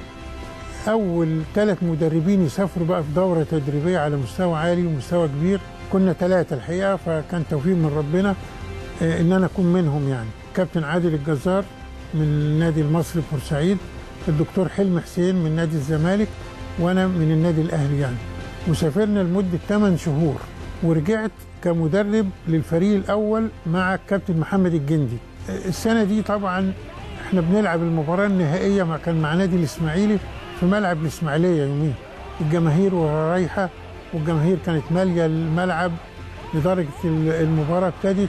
B: أول ثلاث مدربين يسافروا بقى في دورة تدريبية على مستوى عالي ومستوى كبير. كنا ثلاثة الحقيقة، فكان توفيق من ربنا إن أنا أكون منهم يعني. كابتن عادل الجزار من النادي المصري بورسعيد، الدكتور حلمي حسين من نادي الزمالك، وأنا من النادي الأهلي يعني. وسافرنا لمدة ثمان شهور، ورجعت كمدرب للفريق الأول مع الكابتن محمد الجندي. السنة دي طبعا احنا بنلعب المباراة النهائية مع كان مع نادي الإسماعيلي في ملعب الإسماعيلية يومين. الجماهير رايحة والجماهير كانت مالية الملعب لدرجة المباراة ابتدت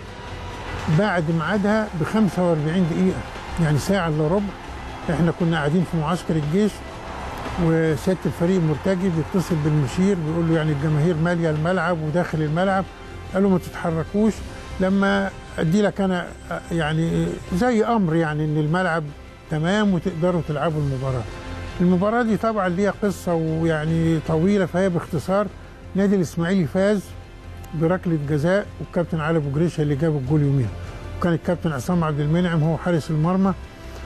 B: بعد ميعادها ب خمسة وأربعين دقيقة، يعني ساعة إلا ربع. احنا كنا قاعدين في معسكر الجيش، وسيادة الفريق المرتجي بيتصل بالمشير بيقول له يعني الجماهير مالية الملعب وداخل الملعب. قال له ما تتحركوش لما ادي لك انا يعني زي امر يعني ان الملعب تمام وتقدروا تلعبوا المباراة. المباراة دي طبعا ليها قصة ويعني طويلة، فهي باختصار نادي الإسماعيلي فاز بركلة جزاء، والكابتن علي أبو جريشة اللي جاب الجول يوميها، وكان الكابتن عصام عبد المنعم هو حارس المرمى،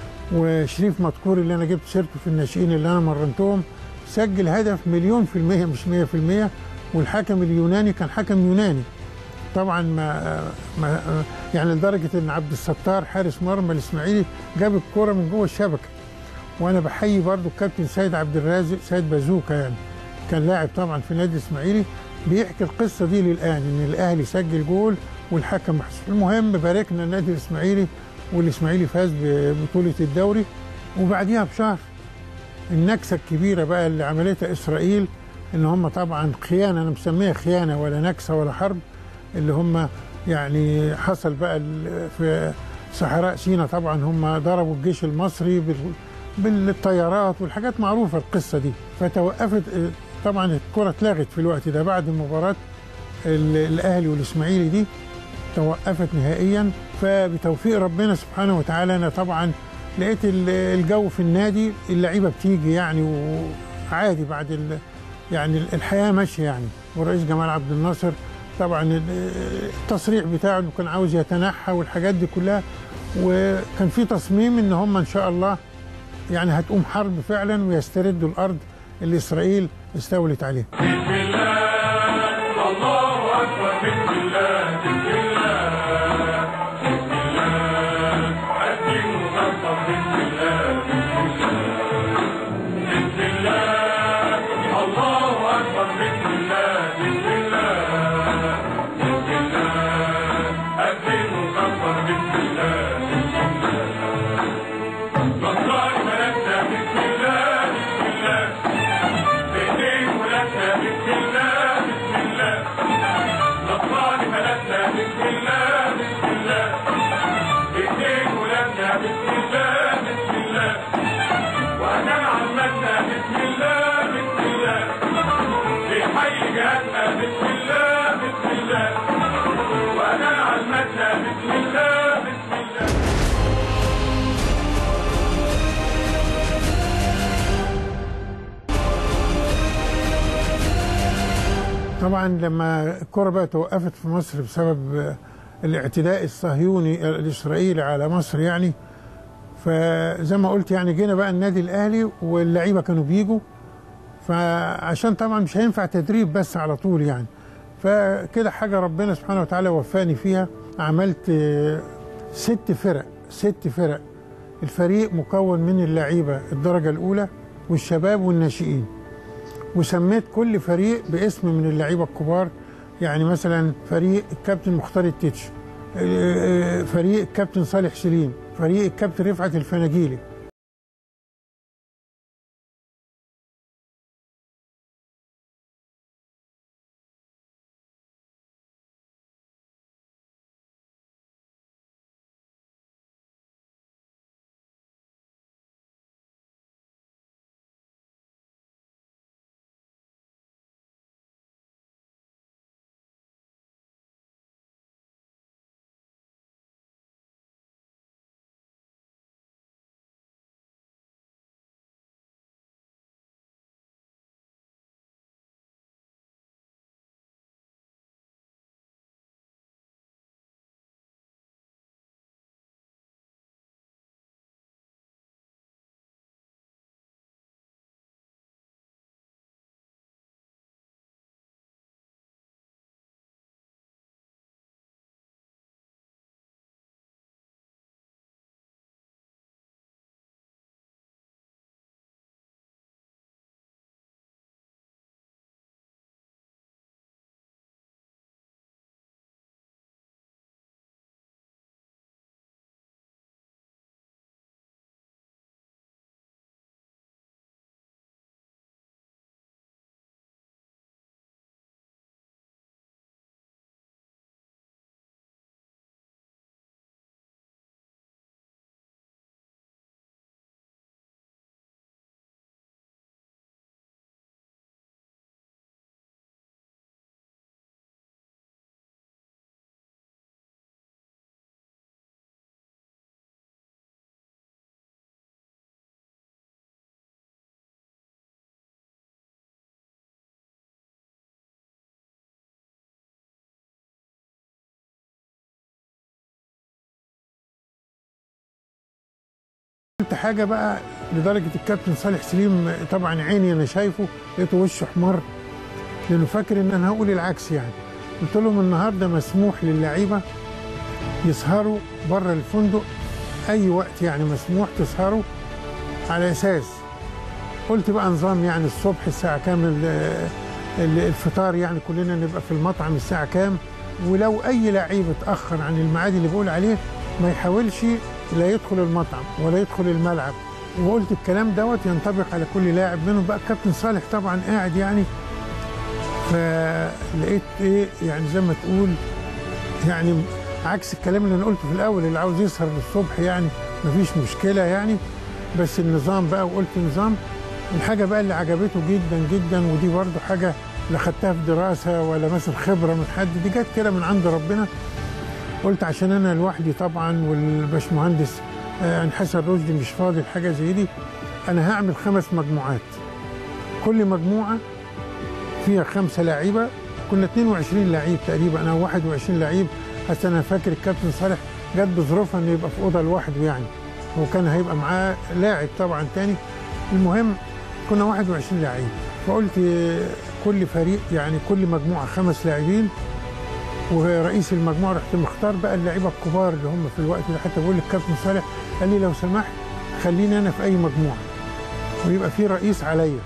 B: وشريف مدكور اللي انا جبت سيرته في الناشئين اللي انا مرنتهم سجل هدف مليون في المية مش مية في المية. والحكم اليوناني كان حكم يوناني طبعا، ما, ما يعني لدرجة ان عبد الستار حارس مرمى الإسماعيلي جاب الكرة من جوه الشبكة. وانا بحيي برضو الكابتن سيد عبد الرازق سيد بازوكا، يعني كان لاعب طبعا في نادي الإسماعيلي، بيحكي القصة دي للآن ان الأهلي سجل جول والحكم محسوب. المهم باركنا النادي الإسماعيلي، والإسماعيلي فاز ببطولة الدوري. وبعديها بشهر النكسة الكبيرة بقى اللي عملتها إسرائيل، ان هم طبعا خيانة، انا مسميها خيانة ولا نكسة ولا حرب، اللي هم يعني حصل بقى في صحراء سيناء. طبعا هم ضربوا الجيش المصري بالطيارات والحاجات معروفة القصة دي. فتوقفت طبعا الكرة اتلغت في الوقت ده بعد مباراة الأهلي والإسماعيلي دي، توقفت نهائيا. فبتوفيق ربنا سبحانه وتعالى انا طبعا لقيت الجو في النادي، اللعيبة بتيجي يعني وعادي بعد يعني الحياة ماشية يعني. والرئيس جمال عبد الناصر طبعا التصريح بتاعه انه كان عاوز يتنحى والحاجات دي كلها، وكان في تصميم ان هم ان شاء الله يعني هتقوم حرب فعلا ويستردوا الارض اللي اسرائيل استولت عليها.
F: بسم الله الله اكبر بسم الله بسم الله بسم الله الدين مكبر بسم الله بسم الله الله اكبر بسم الله بسم الله بسم الله الدين مكبر بسم الله نصار ملكنا بسم الله بسم الله بإيدين ولادنا بسم الله بسم الله نصار ملكنا بسم الله بسم الله بإيدين ولادنا بسم الله بسم الله وأنا عمتنا بسم الله بسم الله في حي جهاتنا بسم الله بسم الله وأنا عمتنا بسم الله بسم الله.
B: طبعا لما الكرة بقى توقفت في مصر بسبب الاعتداء الصهيوني الإسرائيلي على مصر يعني، فزي ما قلت يعني جينا بقى النادي الأهلي واللعيبة كانوا بيجوا، فعشان طبعا مش هينفع تدريب بس على طول يعني، فكده حاجة ربنا سبحانه وتعالى وفاني فيها. عملت ست فرق ست فرق الفريق مكون من اللعيبة الدرجة الأولى والشباب والناشئين، وسميت كل فريق باسم من اللعيبه الكبار، يعني مثلا فريق الكابتن مختار التتش، فريق الكابتن صالح سليم، فريق الكابتن رفعت الفناجيلي. قلت حاجه بقى لدرجه الكابتن صالح سليم طبعا عيني انا شايفه لقيته وشه احمر، لانه فاكر ان انا هقول العكس يعني. قلت لهم النهارده مسموح للعيبه يسهروا بره الفندق اي وقت، يعني مسموح تسهروا على اساس. قلت بقى نظام يعني الصبح الساعه كام الفطار، يعني كلنا نبقى في المطعم الساعه كام، ولو اي لعيب اتاخر عن الميعاد اللي بقول عليه ما يحاولش لا يدخل المطعم ولا يدخل الملعب. وقلت الكلام دوت ينطبق على كل لاعب منهم. بقى الكابتن صالح طبعا قاعد يعني، فلقيت ايه يعني زي ما تقول يعني عكس الكلام اللي انا قلته في الاول، اللي عاوز يسهر للصبح يعني مفيش مشكله يعني، بس النظام بقى. وقلت نظام. الحاجه بقى اللي عجبته جدا جدا، ودي برضو حاجه لا خدتها في دراسه ولا مثلا خبره من حد، دي جت كده من عند ربنا. قلت عشان انا لوحدي طبعا والباشمهندس عن حسن رشدي مش فاضي حاجه زي دي، انا هعمل خمس مجموعات، كل مجموعه فيها خمسه لعيبه، كنا اتنين وعشرين لعيب تقريبا، انا واحد وعشرين لعيب. حتى انا فاكر الكابتن صالح جت بظروفها انه يبقى في اوضه لوحده يعني، وكان هيبقى معاه لاعب طبعا تاني. المهم كنا واحد وعشرين لاعب، فقلت كل فريق يعني كل مجموعه خمس لاعبين، ورئيس المجموعه رحت مختار بقى اللعيبه الكبار اللي هم في الوقت ده. حتى بقول للكابتن صالح قال لي لو سمحت خليني انا في اي مجموعه ويبقى في رئيس عليا.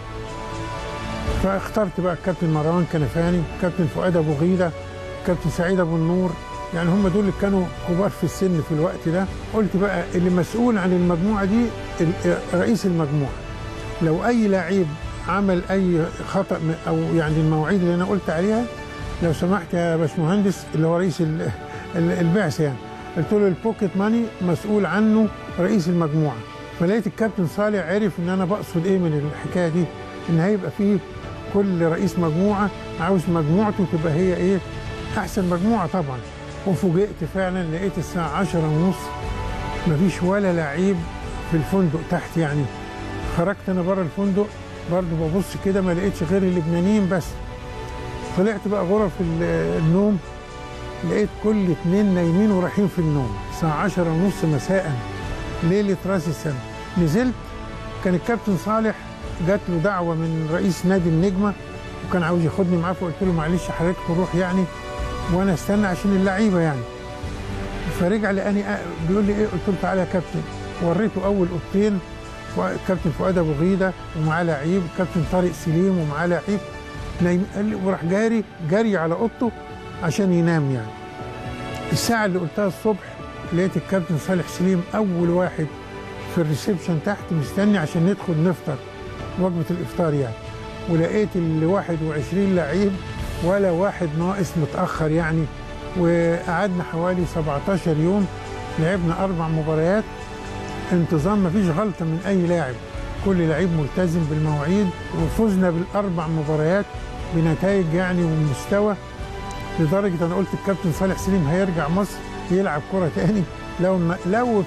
B: فاخترت بقى الكابتن مروان كنفاني، كابتن فؤاد ابو غيده، كابتن سعيد ابو النور، يعني هم دول اللي كانوا كبار في السن في الوقت ده. قلت بقى اللي مسؤول عن المجموعه دي رئيس المجموعه، لو اي لاعب عمل اي خطا او يعني المواعيد اللي انا قلت عليها لو سمحت يا باشمهندس اللي هو رئيس البعثه يعني، قلت له البوكيت ماني مسؤول عنه رئيس المجموعه. فلقيت الكابتن صالح عرف ان انا بقصد ايه من الحكايه دي، ان هيبقى فيه كل رئيس مجموعه عاوز مجموعته تبقى هي ايه احسن مجموعه طبعا. وفوجئت فعلا لقيت الساعه عشرة ونص مفيش ولا لعيب في الفندق تحت يعني. خرجت انا بره الفندق برضه ببص كده ما لقيتش غير اللبنانيين بس. طلعت بقى غرف النوم لقيت كل اتنين نايمين ورايحين في النوم. الساعه عشرة ونص مساء ليله راس السنه نزلت، كان الكابتن صالح جات له دعوه من رئيس نادي النجمه وكان عاوز ياخدني معاه، فقلت له معلش حضرتك نروح يعني وانا استنى عشان اللعيبه يعني. فرجع لقاني بيقول لي ايه، قلت له تعالى يا كابتن. وريته اول اوضتين، كابتن فؤاد ابو غيده ومعاه لعيب، كابتن طارق سليم ومعاه لعيب نايم. قال لي وراح جاري جري على اوضته عشان ينام يعني. الساعه اللي قلتها الصبح لقيت الكابتن صالح سليم اول واحد في الريسبشن تحت مستني عشان ندخل نفطر وجبه الافطار يعني. ولقيت ال واحد وعشرين لعيب ولا واحد ناقص متاخر يعني. وقعدنا حوالي سبعتاشر يوم، لعبنا اربع مباريات انتظام، مفيش غلطه من اي لاعب، كل لعيب ملتزم بالمواعيد. وفزنا بالاربع مباريات بنتائج يعني ومستوى، لدرجه انا قلت الكابتن صالح سليم هيرجع مصر يلعب كره تاني لو ما لو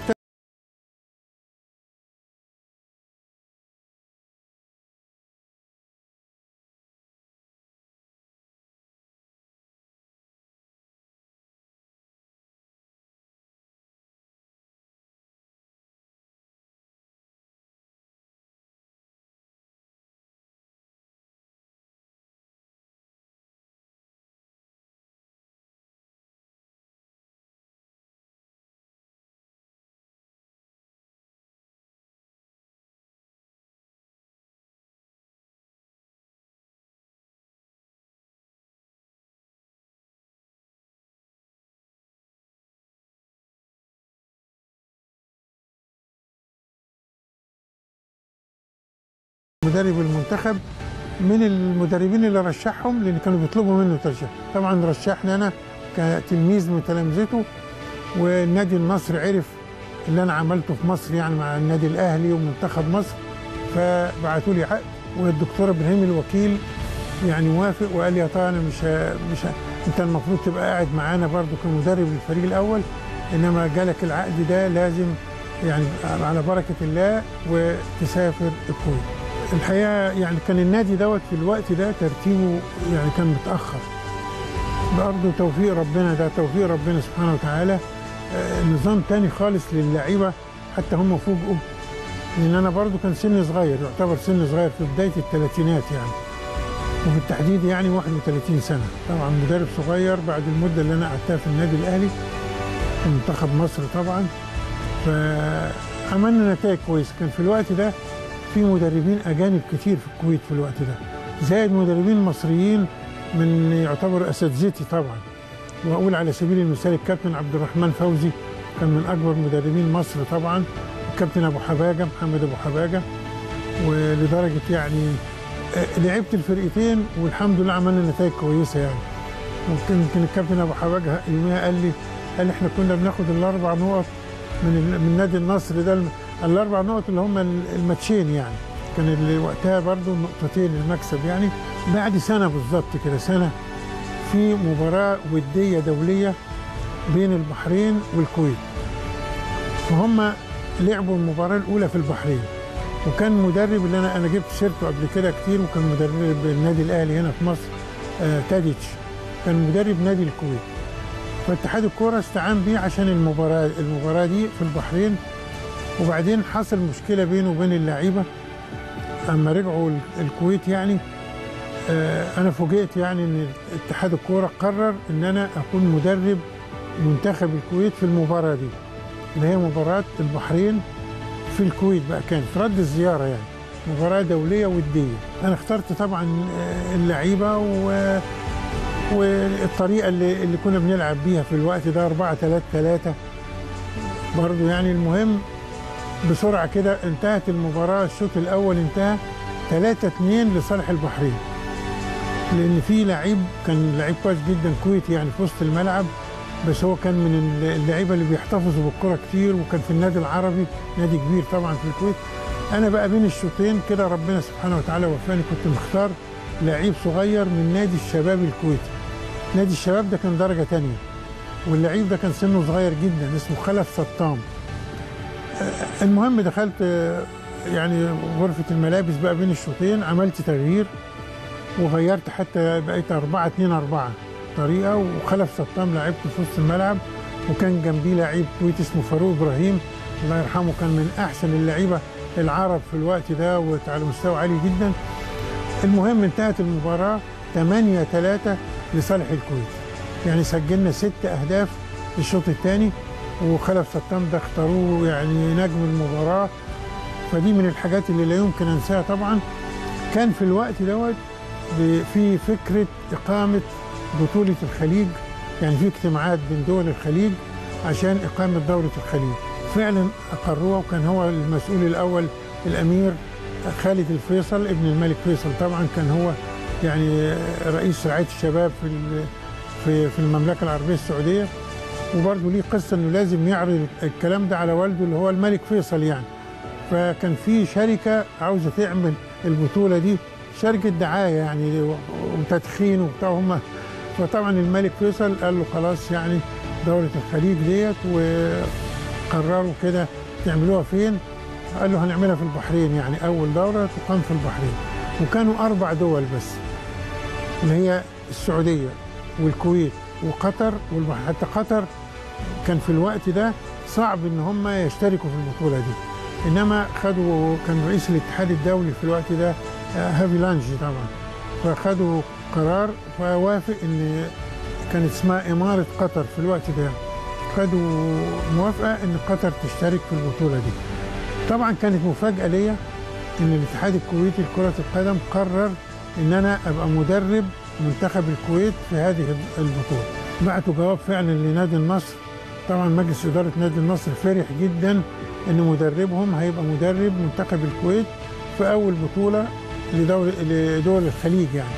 B: مدرب المنتخب من المدربين اللي رشحهم لان كانوا بيطلبوا منه ترشيح. طبعا رشحني انا كتلميذ من تلامذته، والنادي النصر عرف اللي انا عملته في مصر يعني مع النادي الاهلي ومنتخب مصر، فبعتوا لي عقد. والدكتور ابراهيم الوكيل يعني موافق وقال لي يا طه انا مش ه... مش ه... انت المفروض تبقى قاعد معانا برضو كمدرب للفريق الاول، انما جالك العقد ده لازم يعني على بركه الله وتسافر الكويت. الحقيقه يعني كان النادي دوت في الوقت ده ترتيبه يعني كان متاخر، برضه توفيق ربنا، ده توفيق ربنا سبحانه وتعالى. آه نظام تاني خالص للعيبه، حتى هم فوجئوا لان انا برضه كان سن صغير، يعتبر سن صغير في بدايه الثلاثينات يعني، وبالتحديد يعني واحد وثلاثين سنه. طبعا مدرب صغير بعد المده اللي انا قعدتها في النادي الاهلي ومنتخب مصر طبعا، فعملنا نتائج كويسه. كان في الوقت ده في مدربين اجانب كتير في الكويت في الوقت ده، زائد مدربين مصريين من يعتبر اساتذتي طبعا. واقول على سبيل المثال الكابتن عبد الرحمن فوزي كان من اكبر مدربين مصر طبعا، الكابتن ابو حباجه محمد ابو حباجه، ولدرجه يعني لعبت الفرقتين والحمد لله عملنا نتائج كويسه يعني. ممكن يمكن الكابتن ابو حباجه يوميها قال لي قال لي احنا كنا بناخد الاربع نقط من من نادي النصر ده، الاربع نقط اللي هم الماتشين يعني، كان اللي وقتها برضو نقطتين المكسب يعني. بعد سنه بالظبط كده، سنه في مباراه وديه دوليه بين البحرين والكويت، فهم لعبوا المباراه الاولى في البحرين، وكان مدرب اللي انا انا جبت سيرته قبل كده كتير، وكان مدرب النادي الاهلي هنا في مصر آه تاديتش، كان مدرب نادي الكويت. فاتحاد الكوره استعان بيه عشان المباراه المباراه دي في البحرين وبعدين حصل مشكلة بينه وبين اللعيبة أما رجعوا الكويت. يعني أنا فوجئت يعني إن اتحاد الكورة قرر إن أنا أكون مدرب منتخب الكويت في المباراة دي اللي هي مباراة البحرين في الكويت. بقى كانت رد الزيارة يعني مباراة دولية ودية. أنا اخترت طبعا اللعيبة و... والطريقة اللي, اللي كنا بنلعب بيها في الوقت ده أربعة ثلاثة ثلاثة برضو. يعني المهم بسرعة كده انتهت المباراة. الشوط الأول انتهى ثلاثة اثنين لصالح البحرين، لأن في لعيب كان لعيب كويس جدا كويتي يعني في وسط الملعب، بس هو كان من اللعيبة اللي بيحتفظوا بالكرة كتير، وكان في النادي العربي نادي كبير طبعا في الكويت. أنا بقى بين الشوطين كده ربنا سبحانه وتعالى وفاني، كنت مختار لعيب صغير من نادي الشباب الكويتي. نادي الشباب ده كان درجة تانية، واللعيب ده كان سنه صغير جدا اسمه خلف سطام. المهم دخلت يعني غرفة الملابس بقى بين الشوطين، عملت تغيير وغيرت حتى بقيت أربعة اثنين أربعة طريقة، وخلف سطام لعبت في وسط الملعب، وكان جنبيه لعيب كويتي اسمه فاروق إبراهيم الله يرحمه، كان من أحسن اللعيبة العرب في الوقت ده وعلى مستوى عالي جدا. المهم انتهت المباراة ثمانية ثلاثة لصالح الكويت، يعني سجلنا ست أهداف في الشوط الثاني، وخلف سطام ده اختاروه يعني نجم المباراة. فدي من الحاجات اللي لا يمكن أنساها. طبعا كان في الوقت دوت في فكرة إقامة بطولة الخليج، يعني في اجتماعات بين دول الخليج عشان إقامة دورة الخليج. فعلا أقروها، وكان هو المسؤول الأول الأمير خالد الفيصل ابن الملك فيصل. طبعا كان هو يعني رئيس رعاية الشباب في في في المملكة العربية السعودية، وبرضه ليه قصة إنه لازم يعرض الكلام ده على والده اللي هو الملك فيصل يعني. فكان في شركة عاوزة تعمل البطولة دي، شركة دعاية يعني وتدخين وبتاع هم. فطبعا الملك فيصل قال له خلاص يعني دورة الخليج ديت، وقرروا كده تعملوها فين؟ قال له هنعملها في البحرين، يعني أول دورة تقام في البحرين. وكانوا أربع دول بس، اللي هي السعودية والكويت وقطر والبحرين. حتى قطر كان في الوقت ده صعب إن هم يشتركوا في البطولة دي، إنما خدوا، كان رئيس الاتحاد الدولي في الوقت ده هافي لانجي طبعا، فخدوا قرار فوافق إن كانت اسمها إمارة قطر في الوقت ده، خدوا موافقة إن قطر تشترك في البطولة دي. طبعا كانت مفاجأة ليا إن الاتحاد الكويتي لكرة القدم قرر إن أنا أبقى مدرب منتخب الكويت في هذه البطولة. بعتوا جواب فعلا لنادي النصر. طبعا مجلس إدارة نادي النصر فرح جدا إن مدربهم هيبقى مدرب منتخب الكويت في أول بطولة لدول لدول الخليج يعني.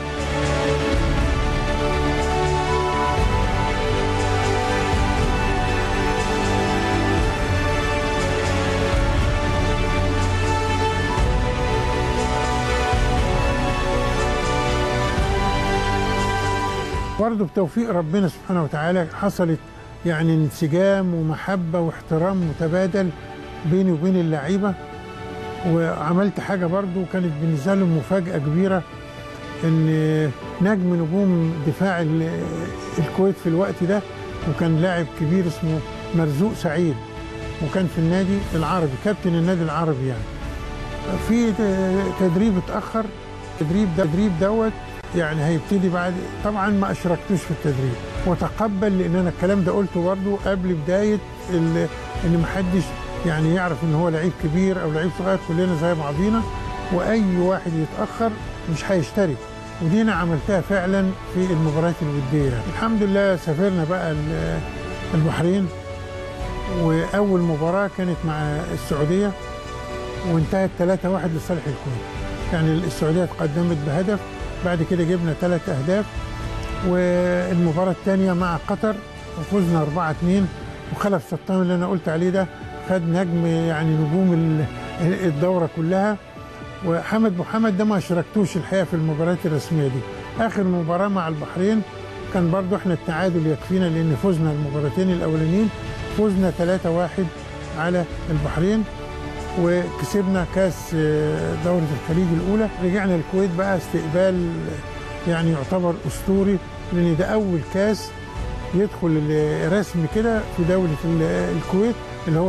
B: برضه بتوفيق ربنا سبحانه وتعالى حصلت يعني انسجام ومحبة واحترام متبادل بيني وبين اللعيبة. وعملت حاجة برضه كانت بالنسبة لهم مفاجأة كبيرة، إن نجم نجوم دفاع الكويت في الوقت ده، وكان لاعب كبير اسمه مرزوق سعيد، وكان في النادي العربي كابتن النادي العربي يعني. في تدريب اتأخر، تدريب ده تدريب دوت يعني هيبتدي بعد، طبعا ما اشركتوش في التدريب وتقبل، لان انا الكلام ده قلته برضه قبل بدايه ان ما حدش يعني يعرف ان هو لعيب كبير او لعيب صغير، كلنا زي بعضينا، واي واحد يتاخر مش هيشترك. ودي انا عملتها فعلا في المباريات الوديه. الحمد لله سافرنا بقى البحرين، واول مباراه كانت مع السعوديه وانتهت ثلاثة واحد لصالح الكويت. يعني السعوديه تقدمت بهدف، بعد كده جبنا ثلاث أهداف. والمباراة الثانية مع قطر وفزنا أربعة اثنين، وخلف سطام اللي أنا قلت عليه ده خد نجم يعني نجوم الدورة كلها. وحمد محمد ده ما شاركتوش الحقيقة في المباريات الرسمية دي. آخر مباراة مع البحرين كان برضو احنا التعادل يكفينا، لأن فزنا المباراتين الأولانيين، فزنا ثلاثة واحد على البحرين وكسبنا كاس دورة الخليج الأولى. رجعنا الكويت بقى استقبال يعني يعتبر أسطوري، لأن ده أول كاس يدخل رسمي كده في دولة الكويت، اللي هو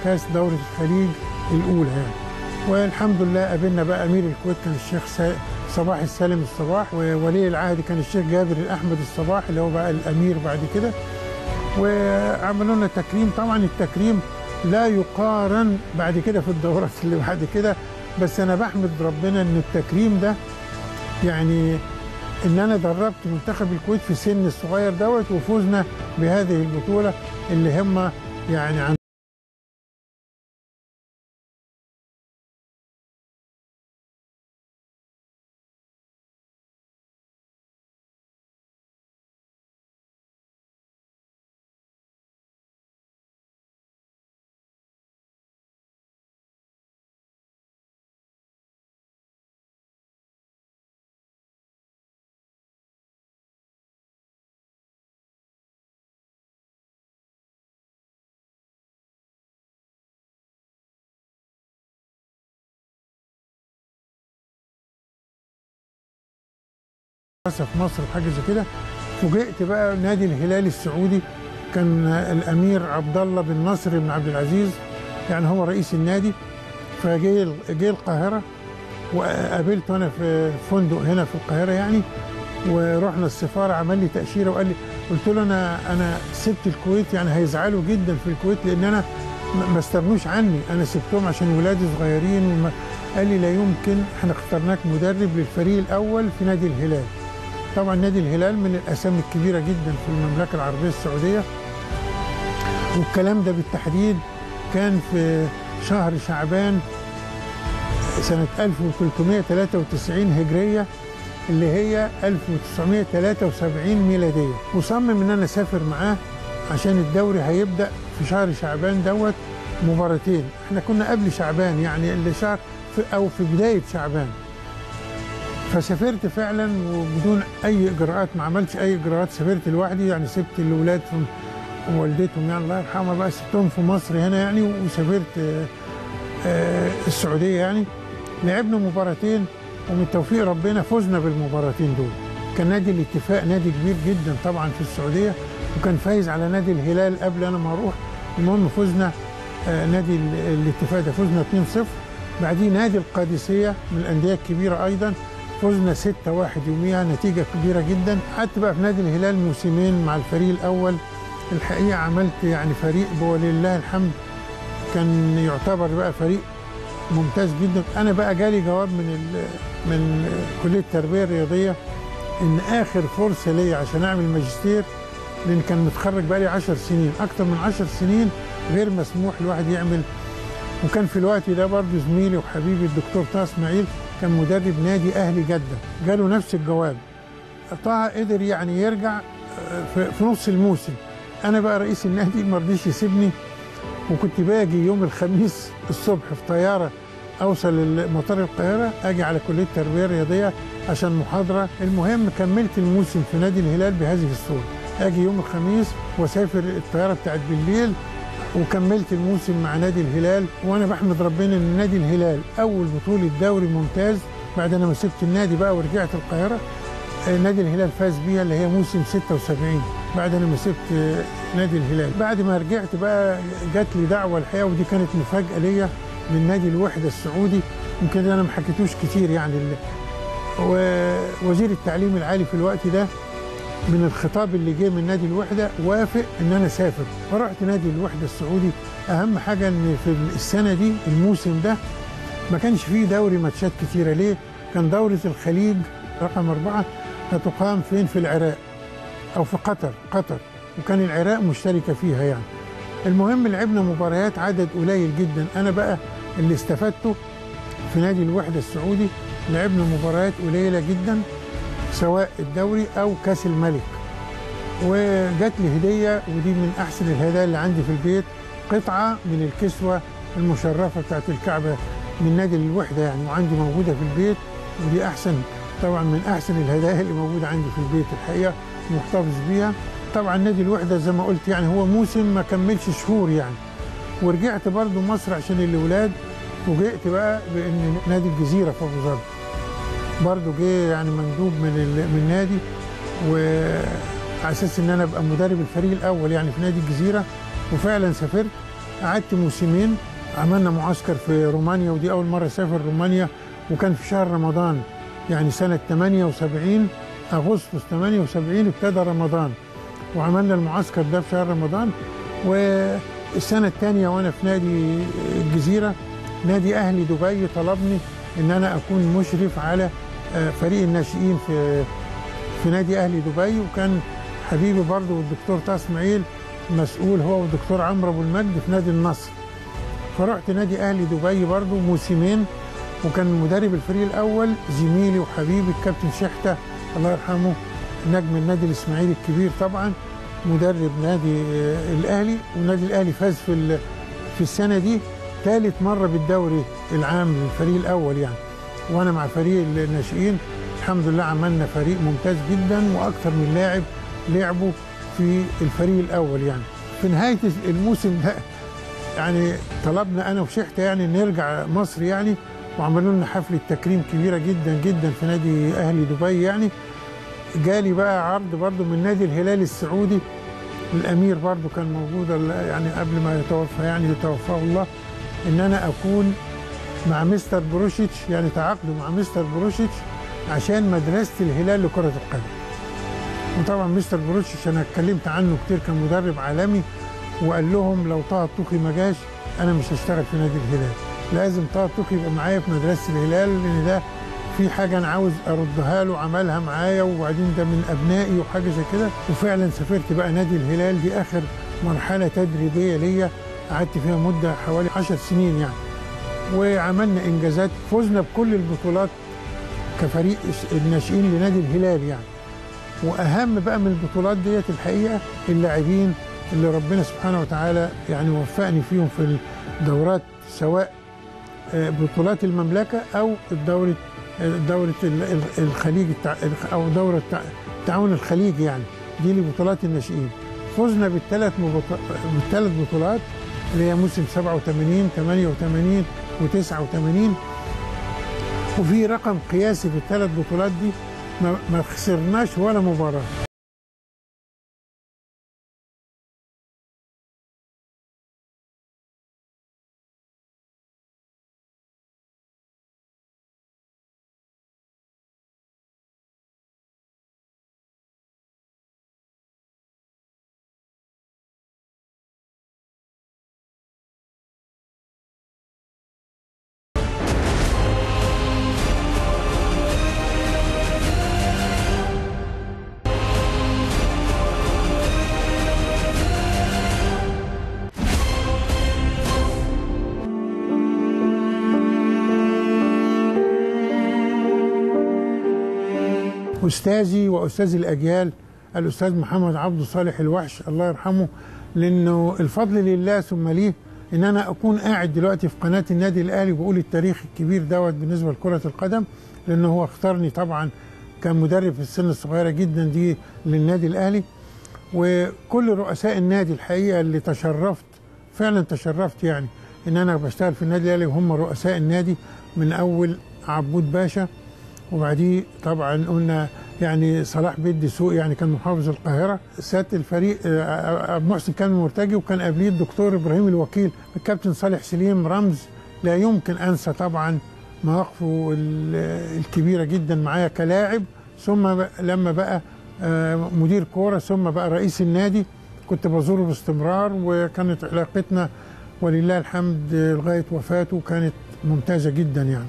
B: كاس دورة الخليج الأولى يعني. والحمد لله قابلنا بقى أمير الكويت كان الشيخ صباح السالم الصباح، وولي العهد كان الشيخ جابر الأحمد الصباح اللي هو بقى الأمير بعد كده، وعملوا لنا تكريم. طبعا التكريم لا يقارن بعد كده في الدورات اللي بعد كده، بس أنا بحمد ربنا إن التكريم ده يعني إن أنا دربت منتخب الكويت في سن الصغير دوت وفوزنا بهذه البطولة اللي هم يعني عن في مصر وحاجه زي كده. فوجئت بقى نادي الهلال السعودي، كان الامير عبد الله بن ناصر بن عبد العزيز يعني هو رئيس النادي، فجه جه القاهره وقابلته انا في فندق هنا في القاهره يعني، ورحنا السفاره عمل لي تاشيره وقال لي، قلت له انا انا سبت الكويت يعني هيزعلوا جدا في الكويت لان انا ما استغنوش عني، انا سبتهم عشان ولادي صغيرين وما. قال لي لا يمكن، احنا اخترناك مدرب للفريق الاول في نادي الهلال. طبعا نادي الهلال من الاسامي الكبيره جدا في المملكه العربيه السعوديه، والكلام ده بالتحديد كان في شهر شعبان سنه ألف وثلاثمائة وثلاثة وتسعين هجريه اللي هي ألف وتسعمائة وثلاثة وسبعين ميلاديه، وصمم ان انا اسافر معاه عشان الدوري هيبدا في شهر شعبان دوت مباراتين. احنا كنا قبل شعبان يعني اللي شهر في او في بدايه شعبان، فسافرت فعلا وبدون اي اجراءات، ما عملتش اي اجراءات، سافرت لوحدي يعني، سبت الاولاد ووالدتهم يعني الله يرحمها بقى، سبتهم في مصر هنا يعني، وسافرت السعوديه يعني. لعبنا مباراتين ومن توفيق ربنا فزنا بالمباراتين دول. كان نادي الاتفاق نادي كبير جدا طبعا في السعوديه، وكان فايز على نادي الهلال قبل انا ما اروح. المهم فزنا نادي الاتفاق ده فزنا اثنين صفر. بعدين نادي القادسيه من الانديه الكبيره ايضا فزنا ستة واحد يوميها، نتيجه كبيره جدا. قعدت بقى في نادي الهلال موسمين مع الفريق الاول. الحقيقه عملت يعني فريق ولله الحمد كان يعتبر بقى فريق ممتاز جدا. انا بقى جالي جواب من من كليه التربيه الرياضيه ان اخر فرصه ليا عشان اعمل ماجستير، لان كان متخرج بقى لي عشر سنين، اكتر من عشر سنين غير مسموح الواحد يعمل. وكان في الوقت ده برضه زميلي وحبيبي الدكتور طه اسماعيل كان مدرب نادي اهلي جده، جاله نفس الجواب. طه قدر يعني يرجع في نص الموسم. انا بقى رئيس النادي ما رضيش يسيبني، وكنت باجي يوم الخميس الصبح في طياره اوصل لمطار القاهره، اجي على كليه التربيه الرياضيه عشان محاضره. المهم كملت الموسم في نادي الهلال بهذه الصوره، اجي يوم الخميس واسافر الطياره بتاعت بالليل، وكملت الموسم مع نادي الهلال. وانا بحمد ربنا ان نادي الهلال اول بطوله دوري ممتاز بعد انا ما سبت النادي بقى ورجعت القاهره، نادي الهلال فاز بيها اللي هي موسم ستة وسبعين بعد انا ما سبت نادي الهلال. بعد ما رجعت بقى جات لي دعوه الحقيقه، ودي كانت مفاجاه ليا من نادي الوحده السعودي، يمكن انا ما حكيتوش كتير يعني. ووزير التعليم العالي في الوقت ده من الخطاب اللي جه من نادي الوحده وافق ان انا اسافر، فرحت نادي الوحده السعودي. اهم حاجه ان في السنه دي الموسم ده ما كانش فيه دوري ماتشات كتيره. ليه؟ كان دوره الخليج رقم أربعة هتقام فين؟ في العراق أو في قطر قطر وكان العراق مشتركة فيها يعني. المهم لعبنا مباريات عدد قليل جدا. أنا بقى اللي استفدته في نادي الوحدة السعودي لعبنا مباريات قليلة جدا، سواء الدوري أو كأس الملك. وجات لي هدية، ودي من أحسن الهدايا اللي عندي في البيت، قطعة من الكسوة المشرفة بتاعت الكعبة من نادي الوحدة يعني، وعندي موجودة في البيت، ودي أحسن طبعا من احسن الهدايا اللي موجوده عندي في البيت الحقيقه، محتفظ بيها. طبعا نادي الوحده زي ما قلت يعني هو موسم ما كملش شهور يعني، ورجعت برضو مصر عشان الاولاد. فوجئت بقى بان نادي الجزيره في ابو ظبي برضو جه يعني مندوب من من النادي، وعلى اساس ان انا ابقى مدرب الفريق الاول يعني في نادي الجزيره. وفعلا سافرت قعدت موسمين، عملنا معسكر في رومانيا، ودي أول مرة أسافر رومانيا، وكان في شهر رمضان يعني سنة ثمانية وسبعين، أغسطس ثمانية وسبعين ابتدى رمضان، وعملنا المعسكر ده في شهر رمضان. والسنة الثانية وأنا في نادي الجزيرة، نادي أهلي دبي طلبني إن أنا أكون مشرف على فريق الناشئين في في نادي أهلي دبي، وكان حبيبي برضه والدكتور طه اسماعيل مسؤول، هو والدكتور عمرو أبو المجد في نادي النصر. فرحت نادي أهلي دبي برضه موسمين، وكان مدرب الفريق الأول زميلي وحبيبي الكابتن شحتة الله يرحمه، نجم النادي الإسماعيلي الكبير طبعا، مدرب نادي الأهلي. ونادي الأهلي فاز في في السنة دي ثالث مرة بالدوري العام للفريق الأول يعني، وأنا مع فريق الناشئين الحمد لله عملنا فريق ممتاز جدا، وأكثر من لاعب لعبوا في الفريق الأول يعني. في نهاية الموسم ده يعني طلبنا أنا وشحتة يعني نرجع مصر يعني، وعملوا لنا حفلة تكريم كبيرة جدا جدا في نادي أهلي دبي يعني. جالي بقى عرض برضو من نادي الهلال السعودي، الأمير برضو كان موجود يعني قبل ما يتوفى يعني يتوفاه الله، إن أنا أكون مع مستر بروشيتش، يعني تعاقدوا مع مستر بروشيتش عشان مدرسة الهلال لكرة القدم. وطبعا مستر بروشيتش أنا اتكلمت عنه كتير، كان مدرب عالمي، وقال لهم لو طه الطوخي ما جاش أنا مش هشتغل في نادي الهلال، لازم طه الطوخي يبقى معايا في مدرسة الهلال، لأن ده في حاجة أنا عاوز أردها له، عملها معايا وبعدين ده من أبنائي وحاجة زي كده. وفعلا سافرت بقى نادي الهلال، دي آخر مرحلة تدريبية ليا، قعدت فيها مدة حوالي عشر سنين يعني، وعملنا إنجازات، فزنا بكل البطولات كفريق الناشئين لنادي الهلال يعني. وأهم بقى من البطولات ديت الحقيقة اللاعبين اللي ربنا سبحانه وتعالى يعني وفقني فيهم في الدورات، سواء بطولات المملكة أو الدورة دورة الخليج أو دورة التعاون الخليجي يعني، دي اللي بطولات الناشئين. فزنا بالثلاث بالثلاث بطولات اللي هي موسم سبعة وثمانين ثمانية وثمانين وتسعة وثمانين، وفي رقم قياسي في الثلاث بطولات دي ما خسرناش ولا مباراة. أستاذي وأستاذ الأجيال الأستاذ محمد عبد صالح الوحش الله يرحمه، لأنه الفضل لله ثم ليه إن أنا أكون قاعد دلوقتي في قناة النادي الأهلي وبقول التاريخ الكبير دوت بالنسبة لكرة القدم، لأنه هو اختارني طبعا كمدرب في السن الصغيرة جدا دي للنادي الأهلي. وكل رؤساء النادي الحقيقة اللي تشرفت فعلا تشرفت يعني إن أنا بشتغل في النادي الأهلي، وهم رؤساء النادي من أول عبود باشا، وبعديه طبعا قلنا يعني صلاح بيد دسوقي يعني كان محافظ القاهره، سياده الفريق ابو محسن كامل مرتجي، وكان قبليه الدكتور ابراهيم الوكيل، الكابتن صالح سليم رمز لا يمكن انسى طبعا مواقفه الكبيره جدا معايا كلاعب، ثم لما بقى مدير كوره، ثم بقى رئيس النادي كنت بزوره باستمرار، وكانت علاقتنا ولله الحمد لغايه وفاته كانت ممتازه جدا يعني.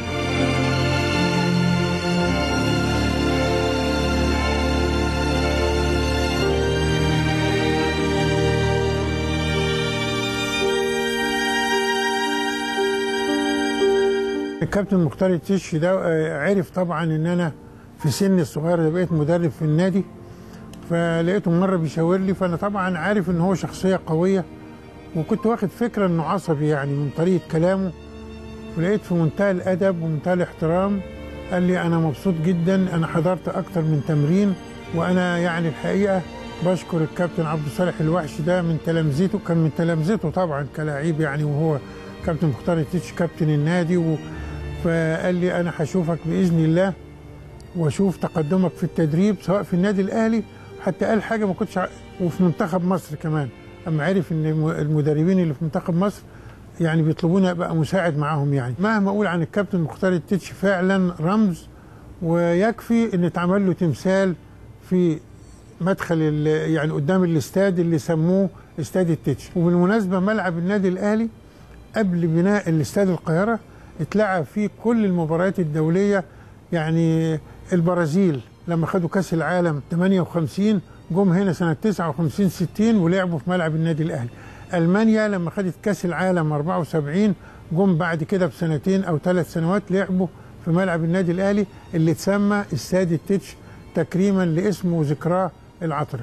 B: الكابتن مختار التشي ده عرف طبعا ان انا في سن الصغير ده بقيت مدرب في النادي، فلقيته مره بيشاور لي، فانا طبعا عارف ان هو شخصيه قويه، وكنت واخد فكره انه عصبي يعني من طريقه كلامه، ولقيت في منتهى الادب ومنتهى الاحترام قال لي انا مبسوط جدا، انا حضرت اكتر من تمرين، وانا يعني الحقيقه بشكر الكابتن عبد الصالح الوحش ده من تلامذته، كان من تلامذته طبعا كلاعب يعني، وهو كابتن مختار التتش كابتن النادي، و فقال لي انا هشوفك باذن الله واشوف تقدمك في التدريب سواء في النادي الاهلي، حتى قال حاجه ما كنتش ع... وفي منتخب مصر كمان، اما عرف ان المدربين اللي في منتخب مصر يعني بيطلبوني ابقى مساعد معاهم. يعني مهما اقول عن الكابتن مختار التتش فعلا رمز، ويكفي ان اتعمل له تمثال في مدخل يعني قدام الاستاد اللي سموه استاد التتش. وبالمناسبه ملعب النادي الاهلي قبل بناء الاستاد القاهره اتلعب فيه كل المباريات الدوليه. يعني البرازيل لما خدوا كاس العالم ثمانية وخمسين جم هنا سنه تسعة وخمسين ستين ولعبوا في ملعب النادي الاهلي. المانيا لما خدت كاس العالم أربعة وسبعين جم بعد كده بسنتين او ثلاث سنوات لعبوا في ملعب النادي الاهلي اللي اتسمى استاد التتش تكريما لاسمه وذكراه العطره.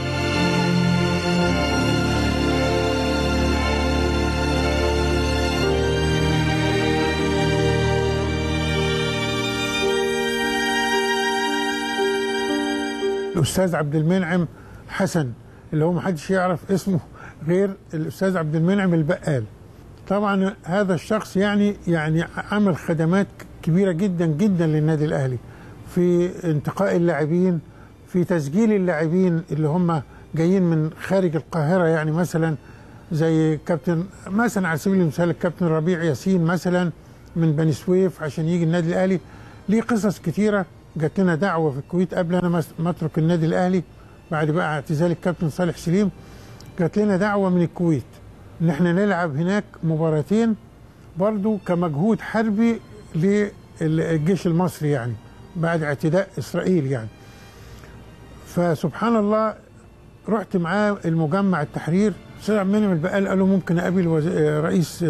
B: الأستاذ عبد المنعم حسن اللي هو محدش يعرف اسمه غير الأستاذ عبد المنعم البقال. طبعا هذا الشخص يعني يعني عمل خدمات كبيرة جدا جدا للنادي الأهلي في انتقاء اللاعبين، في تسجيل اللاعبين اللي هم جايين من خارج القاهرة، يعني مثلا زي كابتن مثلا على سبيل المثال الكابتن ربيع ياسين مثلا من بني سويف عشان يجي النادي الأهلي. ليه قصص كتيرة. جات لنا دعوه في الكويت قبل انا ما اترك النادي الاهلي بعد بقى اعتزال الكابتن صالح سليم، جات لنا دعوه من الكويت ان احنا نلعب هناك مباراتين برضو كمجهود حربي للجيش المصري يعني بعد اعتداء اسرائيل يعني. فسبحان الله رحت معاه المجمع التحرير، استاذ عبد المنعم البقال قال له ممكن اقابل رئيس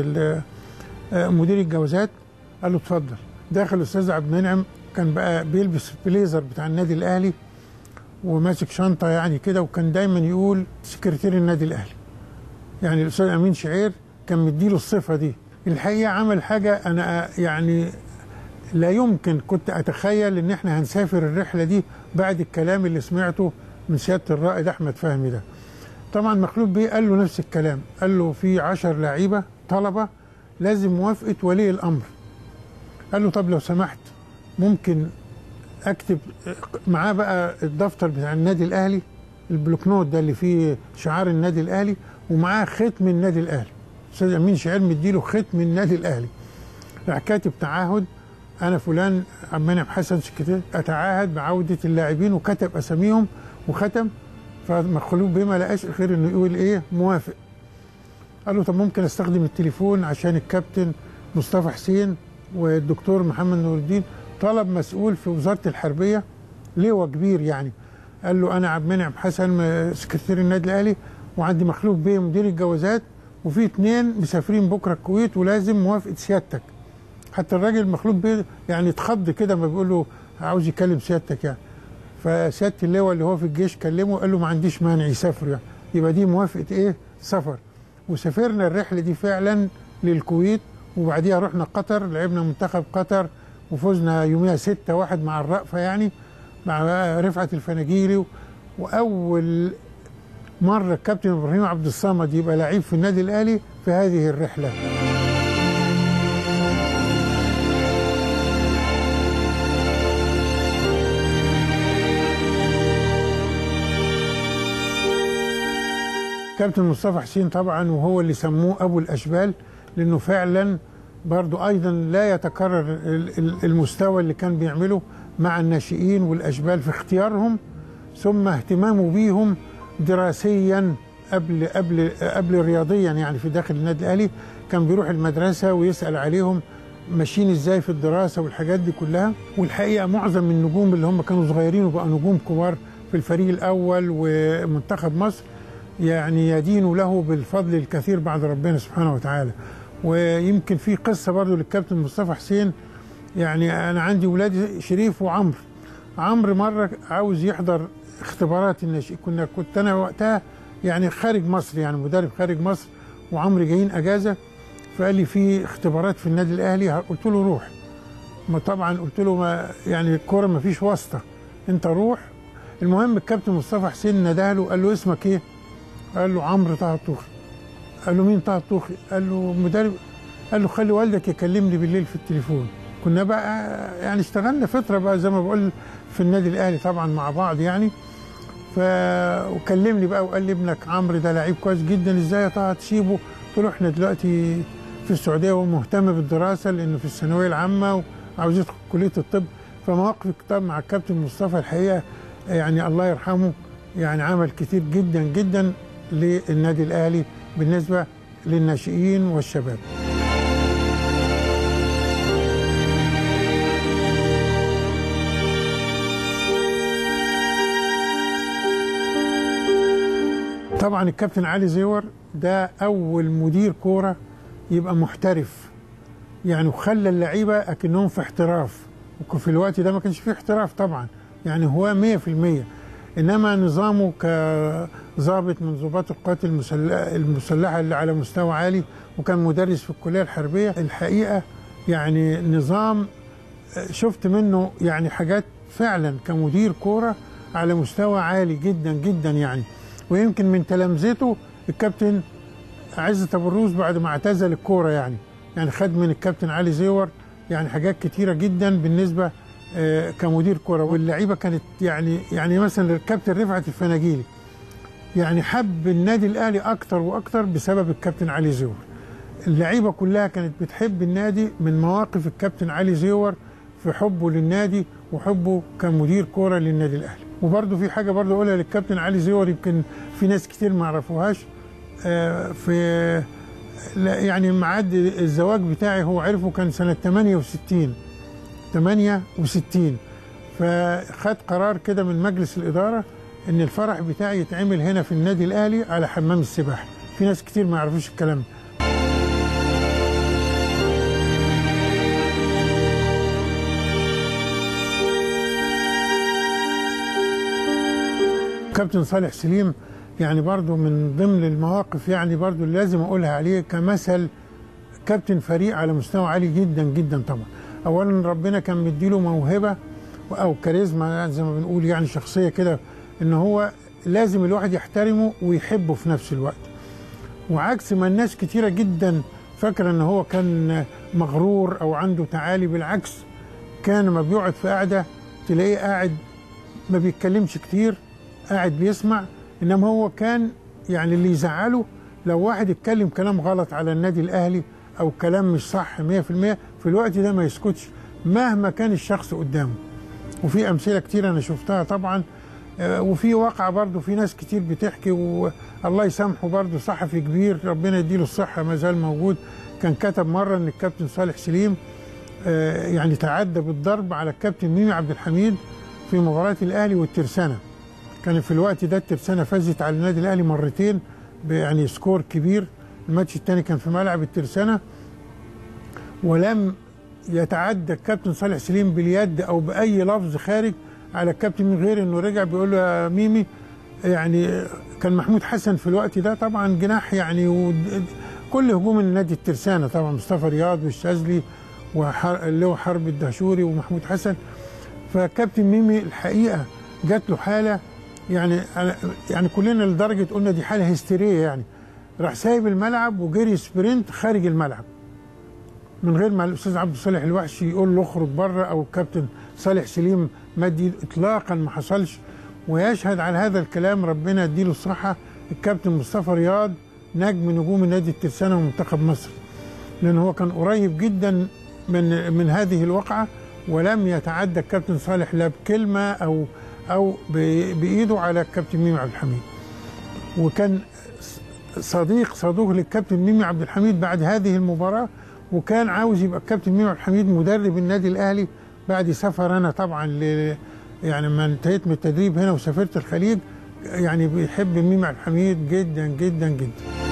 B: مدير الجوازات؟ قال له اتفضل. داخل الاستاذ عبد المنعم كان بقى بيلبس بليزر بتاع النادي الاهلي وماسك شنطه يعني كده، وكان دايما يقول سكرتير النادي الاهلي. يعني الاستاذ امين شعير كان مديله الصفه دي. الحقيقه عمل حاجه انا يعني لا يمكن كنت اتخيل ان احنا هنسافر الرحله دي بعد الكلام اللي سمعته من سياده الرائد احمد فهمي ده. طبعا مخلوف بيه قال له نفس الكلام، قال له في عشر لعيبه طلبه لازم موافقه ولي الامر. قال له طب لو سمحت ممكن اكتب معاه بقى الدفتر بتاع النادي الاهلي، البلوك نوت ده اللي فيه شعار النادي الاهلي ومعاه ختم النادي الاهلي. استاذ امين شعير مديله ختم النادي الاهلي. راح كاتب تعهد انا فلان عبد المنعم حسن سكرتير اتعاهد بعوده اللاعبين وكتب اساميهم وختم. فمخلوق بيه ما لقاش غير انه يقول ايه موافق. قال له طب ممكن استخدم التليفون عشان الكابتن مصطفى حسين والدكتور محمد نور الدين طلب مسؤول في وزاره الحربيه لواء كبير يعني. قال له انا عبد المنعم حسن سكرتير النادي الاهلي وعندي مخلوق بيه مدير الجوازات وفي اثنين مسافرين بكره الكويت ولازم موافقه سيادتك. حتى الراجل مخلوق بيه يعني اتخض كده ما بيقول له عاوز يكلم سيادتك يعني. فسياده اللواء اللي هو في الجيش كلمه قال له ما عنديش مانع يسافر يعني. يبقى دي موافقه ايه؟ سفر. وسافرنا الرحله دي فعلا للكويت وبعديها رحنا قطر، لعبنا منتخب قطر وفزنا يوميها ستة واحد مع الرأفة يعني مع رفعت الفناجيري. واول مره الكابتن ابراهيم عبد الصمد يبقى لعيب في النادي الاهلي في هذه الرحله. كابتن مصطفى حسين طبعا وهو اللي سموه ابو الاشبال، لانه فعلا برضو ايضا لا يتكرر المستوى اللي كان بيعمله مع الناشئين والاشبال في اختيارهم ثم اهتمامه بيهم دراسيا قبل قبل قبل رياضيا يعني في داخل النادي الاهلي. كان بيروح المدرسه ويسال عليهم ماشيين ازاي في الدراسه والحاجات دي كلها. والحقيقه معظم النجوم اللي هم كانوا صغيرين وبقوا نجوم كبار في الفريق الاول ومنتخب مصر يعني يدين له بالفضل الكثير بعد ربنا سبحانه وتعالى. ويمكن في قصه برضو للكابتن مصطفى حسين. يعني انا عندي ولادي شريف وعمرو. عمرو مره عاوز يحضر اختبارات الناشئين، كنا كنت انا وقتها يعني خارج مصر يعني مدرب خارج مصر وعمرو جايين اجازه، فقال لي في اختبارات في النادي الاهلي. قلت له روح. ما طبعا قلت له ما يعني الكوره ما فيش واسطه انت روح. المهم الكابتن مصطفى حسين ندهله قال له اسمك ايه؟ قال له عمرو طه الطوخي. قال له مين طه الطوخي؟ قال له مدرب. قال له خلي والدك يكلمني بالليل في التليفون. كنا بقى يعني اشتغلنا فتره بقى زي ما بقول في النادي الاهلي طبعا مع بعض يعني. فكلمني بقى وقال لي ابنك عمرو ده لعيب كويس جدا، ازاي يا طه تسيبه؟ قلت له احنا دلوقتي في السعوديه ومهتم بالدراسه لانه في الثانويه العامه وعاوز يدخل كليه الطب. فمواقف الكتاب مع الكابتن مصطفى الحقيقه يعني الله يرحمه يعني عمل كتير جدا جدا للنادي الاهلي بالنسبه للناشئين والشباب. طبعا الكابتن علي زيور ده اول مدير كوره يبقى محترف يعني، وخلى اللعيبه اكنهم في احتراف، وفي الوقت ده ما كانش فيه احتراف طبعا يعني هو مية في المية، انما نظامه كظابط من ضباط القوات المسلحه اللي على مستوى عالي، وكان مدرس في الكليه الحربيه. الحقيقه يعني نظام شفت منه يعني حاجات فعلا كمدير كوره على مستوى عالي جدا جدا يعني. ويمكن من تلامذته الكابتن عزت ابو الروس بعد ما اعتزل الكوره يعني يعني خد من الكابتن علي زيور يعني حاجات كتيره جدا بالنسبه آه كمدير كوره. واللعيبه كانت يعني يعني مثلا الكابتن رفعت الفناجيلي يعني حب النادي الاهلي اكتر واكتر بسبب الكابتن علي زيور. اللعيبه كلها كانت بتحب النادي من مواقف الكابتن علي زيور في حبه للنادي وحبه كمدير كوره للنادي الاهلي. وبرده في حاجه برده اقولها للكابتن علي زيور يمكن في ناس كتير ما يعرفوهاش. آه في يعني ميعاد الزواج بتاعي هو عرفه كان سنه ثمانية وستين ثمانية وستين، فخد قرار كده من مجلس الاداره ان الفرح بتاعي يتعمل هنا في النادي الاهلي على حمام السباحه. في ناس كتير ما يعرفوش الكلام ده. كابتن صالح سليم يعني برضو من ضمن المواقف يعني برضو اللي لازم اقولها عليه كمثل كابتن فريق على مستوى عالي جدا جدا. طبعا اولا ربنا كان مديله موهبه او كاريزما زي ما بنقول يعني شخصيه كده ان هو لازم الواحد يحترمه ويحبه في نفس الوقت، وعكس ما الناس كتيره جدا فاكره ان هو كان مغرور او عنده تعالي. بالعكس كان لما بيقعد في قاعده تلاقيه قاعد ما بيتكلمش كتير، قاعد بيسمع. انما هو كان يعني اللي يزعله لو واحد اتكلم كلام غلط على النادي الاهلي او كلام مش صح مية في المية في الوقت ده ما يسكتش مهما كان الشخص قدامه. وفي امثله كتير انا شفتها طبعا، وفي واقع برضه في ناس كتير بتحكي. والله يسامحه برضه صحفي كبير ربنا يديله الصحه ما زال موجود، كان كتب مره ان الكابتن صالح سليم يعني تعدى بالضرب على الكابتن ميمي عبد الحميد في مباراه الاهلي والترسانه. كان في الوقت ده الترسانه فازت على النادي الاهلي مرتين يعني سكور كبير. الماتش الثاني كان في ملعب الترسانه، ولم يتعدى الكابتن صالح سليم باليد او باي لفظ خارج على الكابتن من غير انه رجع بيقول له يا ميمي. يعني كان محمود حسن في الوقت ده طبعا جناح يعني كل هجوم النادي الترسانه طبعا مصطفى رياض والشاذلي واللي هو حرب الدهشوري ومحمود حسن. فكابتن ميمي الحقيقه جات له حاله يعني يعني كلنا لدرجه قلنا دي حاله هستيريه يعني. راح سايب الملعب وجري سبرنت خارج الملعب من غير ما الاستاذ عبد الصالح الوحشي يقول له اخرج بره او الكابتن صالح سليم مد ايده اطلاقا، ما حصلش. ويشهد على هذا الكلام ربنا يديله الصحه الكابتن مصطفى رياض نجم نجوم النادي الترسانه ومنتخب مصر، لان هو كان قريب جدا من من هذه الواقعه ولم يتعدى الكابتن صالح لا بكلمه او او بايده على الكابتن ميمي عبد الحميد. وكان صديق صدوق للكابتن ميمي عبد الحميد بعد هذه المباراه، وكان عاوز يبقى الكابتن ميمي عبد الحميد مدرب النادي الاهلي بعد سفر انا طبعا ل يعني ما انتهيت من التدريب هنا وسافرت الخليج. يعني بيحب ميمي عبد الحميد جدا جدا جدا.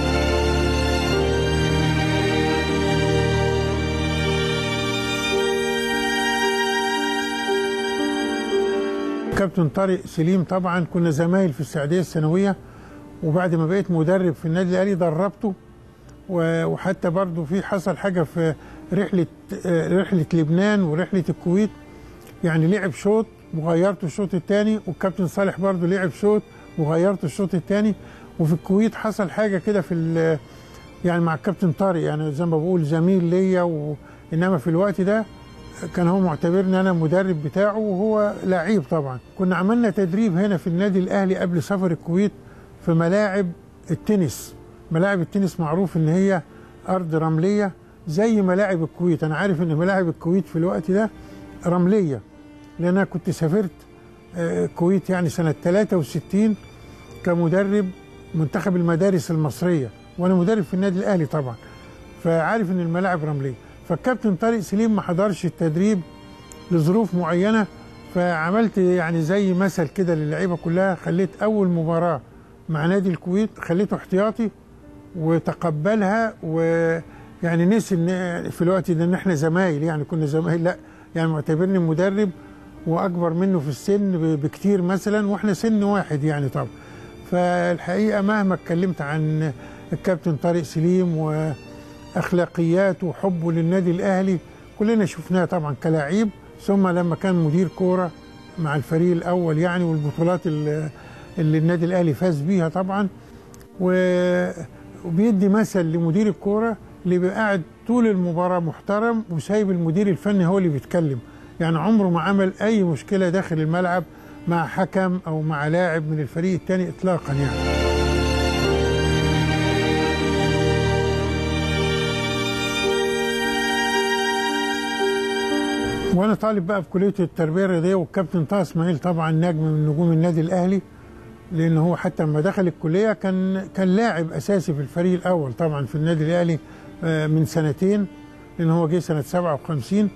B: كابتن طارق سليم طبعا كنا زمايل في السعوديه الثانويه، وبعد ما بقيت مدرب في النادي الاهلي دربته. وحتى برضه في حصل حاجه في رحله رحله لبنان ورحله الكويت، يعني لعب شوط وغيرته الشوط الثاني، والكابتن صالح برضه لعب شوط وغيرته الشوط الثاني. وفي الكويت حصل حاجه كده في يعني مع الكابتن طارق يعني زي ما بقول زميل ليا، وانما في الوقت ده كان هو معتبرني انا مدرب بتاعه وهو لعيب طبعا. كنا عملنا تدريب هنا في النادي الاهلي قبل سفر الكويت في ملاعب التنس. ملاعب التنس معروف ان هي ارض رمليه زي ملاعب الكويت. انا عارف ان ملاعب الكويت في الوقت ده رمليه، لان انا كنت سافرت الكويت يعني سنه ثلاثة وستين كمدرب منتخب المدارس المصريه، وانا مدرب في النادي الاهلي طبعا، فعارف ان الملاعب رمليه. فالكابتن طارق سليم ما حضرش التدريب لظروف معينه، فعملت يعني زي مثل كده للعيبه كلها. خليت اول مباراه مع نادي الكويت خليته احتياطي وتقبلها، ويعني نسي ان في الوقت ده ان احنا زمايل، يعني كنا زمايل، لا يعني معتبرني مدرب واكبر منه في السن بكتير مثلا، واحنا سن واحد يعني طبعا. فالحقيقه مهما اتكلمت عن الكابتن طارق سليم واخلاقياته وحبه للنادي الاهلي كلنا شفناه طبعا كلاعب، ثم لما كان مدير كوره مع الفريق الاول يعني، والبطولات اللي, اللي النادي الاهلي فاز بيها طبعا. وبيدي مثل لمدير الكوره اللي بيبقى قاعد طول المباراه محترم وسايب المدير الفني هو اللي بيتكلم، يعني عمره ما عمل اي مشكله داخل الملعب مع حكم او مع لاعب من الفريق الثاني اطلاقا يعني. وانا طالب بقى في كليه التربيه الرياضيه، والكابتن طه اسماعيل طبعا نجم من نجوم النادي الاهلي، لان هو حتى لما دخل الكليه كان كان لاعب اساسي في الفريق الاول طبعا في النادي الاهلي من سنتين، لان هو جه سنه سبعة وخمسين.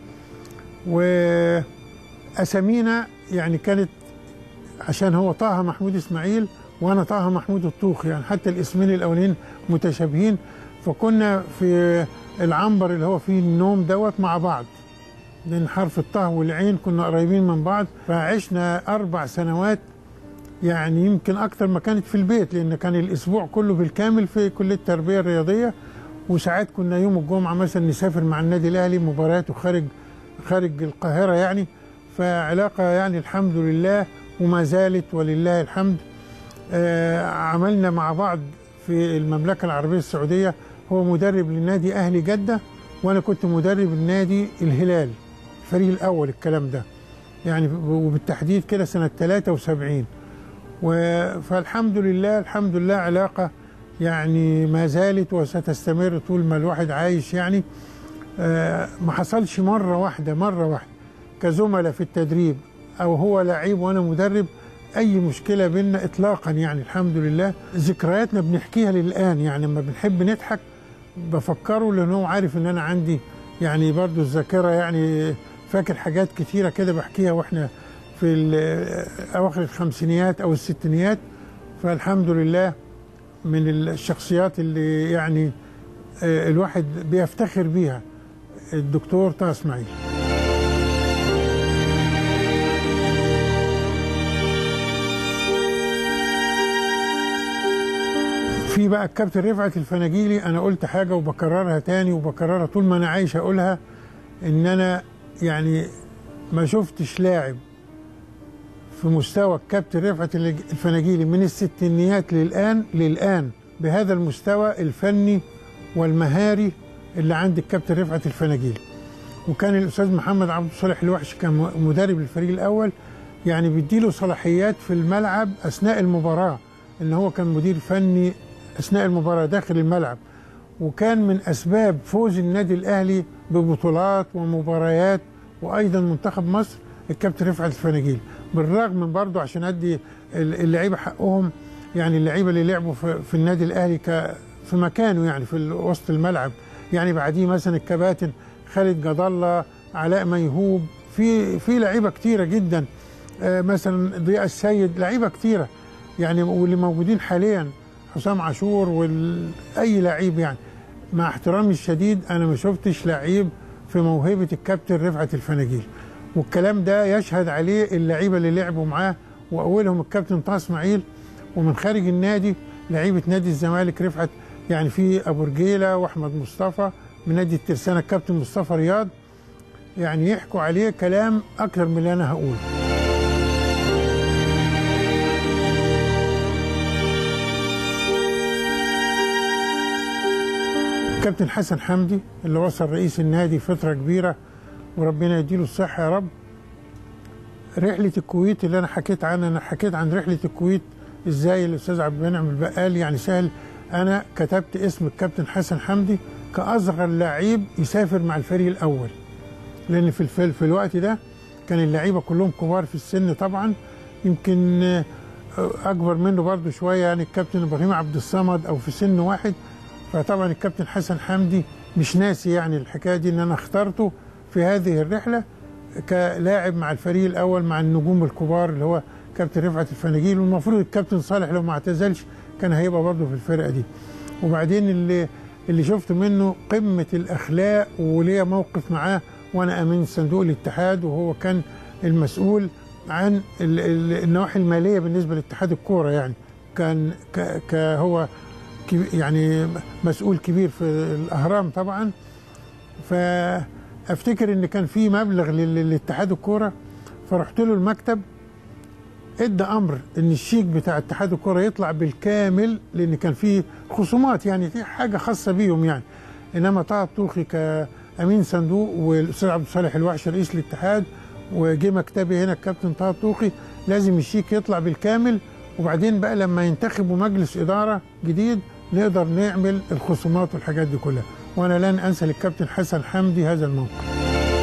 B: واسامينا يعني كانت عشان هو طه محمود اسماعيل وانا طه محمود الطوخ، يعني حتى الاسمين الاولين متشابهين، فكنا في العنبر اللي هو فيه النوم دوت مع بعض، لان حرف الطه والعين كنا قريبين من بعض. فعشنا اربع سنوات يعني يمكن اكتر ما كانت في البيت، لان كان الاسبوع كله بالكامل في كليه التربيه الرياضيه، وساعات كنا يوم الجمعه مثلا نسافر مع النادي الاهلي مباريات وخارج خارج القاهره يعني. فعلاقه يعني الحمد لله وما زالت ولله الحمد. آه عملنا مع بعض في المملكه العربيه السعوديه، هو مدرب للنادي اهلي جده وانا كنت مدرب النادي الهلال الفريق الاول الكلام ده يعني، وبالتحديد كده سنه ثلاثة وسبعين. فالحمد لله الحمد لله علاقه يعني ما زالت وستستمر طول ما الواحد عايش يعني. آه ما حصلش مره واحده مره واحده كزملاء في التدريب او هو لعيب وانا مدرب اي مشكله بينا اطلاقا يعني الحمد لله. ذكرياتنا بنحكيها للان، يعني لما بنحب نضحك بفكره، لان هو عارف ان انا عندي يعني برضو الذاكره، يعني فاكر حاجات كتيره كده بحكيها واحنا في اواخر الخمسينيات او الستينيات. فالحمد لله من الشخصيات اللي يعني الواحد بيفتخر بيها الدكتور طه اسماعيل. في بقى الكابتن رفعت الفناجيلي، انا قلت حاجه وبكررها تاني وبكررها طول ما انا عايش اقولها، ان انا يعني ما شفتش لاعب في مستوى الكابتن رفعت الفناجيلي من الستينيات للان للان بهذا المستوى الفني والمهاري اللي عند الكابتن رفعت الفناجيلي. وكان الاستاذ محمد عبد الصالح الوحش كان مدرب الفريق الاول، يعني بيديله صلاحيات في الملعب اثناء المباراه، ان هو كان مدير فني اثناء المباراه داخل الملعب. وكان من اسباب فوز النادي الاهلي ببطولات ومباريات وايضا منتخب مصر الكابتن رفعت الفناجيلي. بالرغم من برضه عشان ادي اللعيبه حقهم، يعني اللعيبه اللي لعبوا في النادي الاهلي في مكانه يعني في وسط الملعب، يعني بعديه مثلا الكباتن خالد جد الله، علاء ميهوب، في في لعيبه كتيره جدا، مثلا ضياء السيد، لعيبه كتيره يعني، واللي موجودين حاليا حسام عاشور واي لعيب يعني. مع احترامي الشديد انا ما شفتش لعيب في موهبه الكابتن رفعت الفناجيلي، والكلام ده يشهد عليه اللعيبه اللي لعبوا معاه، واولهم الكابتن طه اسماعيل، ومن خارج النادي لعيبه نادي الزمالك رفعت، يعني في ابو رجيله واحمد مصطفى من نادي الترسانه الكابتن مصطفى رياض، يعني يحكوا عليه كلام اكثر من اللي انا هقوله. كابتن حسن حمدي اللي وصل رئيس النادي فتره كبيره وربنا يديله الصحه يا رب. رحله الكويت اللي انا حكيت عنها، انا حكيت عن رحله الكويت ازاي الاستاذ عبد المنعم البقال يعني سهل. انا كتبت اسم الكابتن حسن حمدي كاصغر لعيب يسافر مع الفريق الاول، لان في الفل في الوقت ده كان اللعيبه كلهم كبار في السن طبعا، يمكن اكبر منه برضه شويه يعني الكابتن ابراهيم عبد الصمد او في سن واحد. فطبعا الكابتن حسن حمدي مش ناسي يعني الحكايه دي، ان انا اخترته في هذه الرحله كلاعب مع الفريق الاول مع النجوم الكبار اللي هو كابتن رفعت الفناجيل، والمفروض الكابتن صالح لو ما اعتزلش كان هيبقى برضه في الفرقه دي. وبعدين اللي اللي شفت منه قمه الاخلاق، وليا موقف معاه وانا امين صندوق الاتحاد، وهو كان المسؤول عن النواحي الماليه بالنسبه لاتحاد الكوره، يعني كان هو يعني مسؤول كبير في الاهرام طبعا. فافتكر ان كان في مبلغ لاتحاد الكوره، فرحت له المكتب ادى امر ان الشيك بتاع اتحاد الكوره يطلع بالكامل، لان كان في خصومات يعني في حاجه خاصه بيهم يعني. انما طه الطوخي كامين صندوق والاستاذ عبد الصالح الوحش رئيس الاتحاد، وجه مكتبي هنا الكابتن طه الطوخي، لازم الشيك يطلع بالكامل، وبعدين بقى لما ينتخبوا مجلس اداره جديد نقدر نعمل الخصومات والحاجات دي كلها. وانا لن انسى للكابتن حسن حمدي هذا الموقف.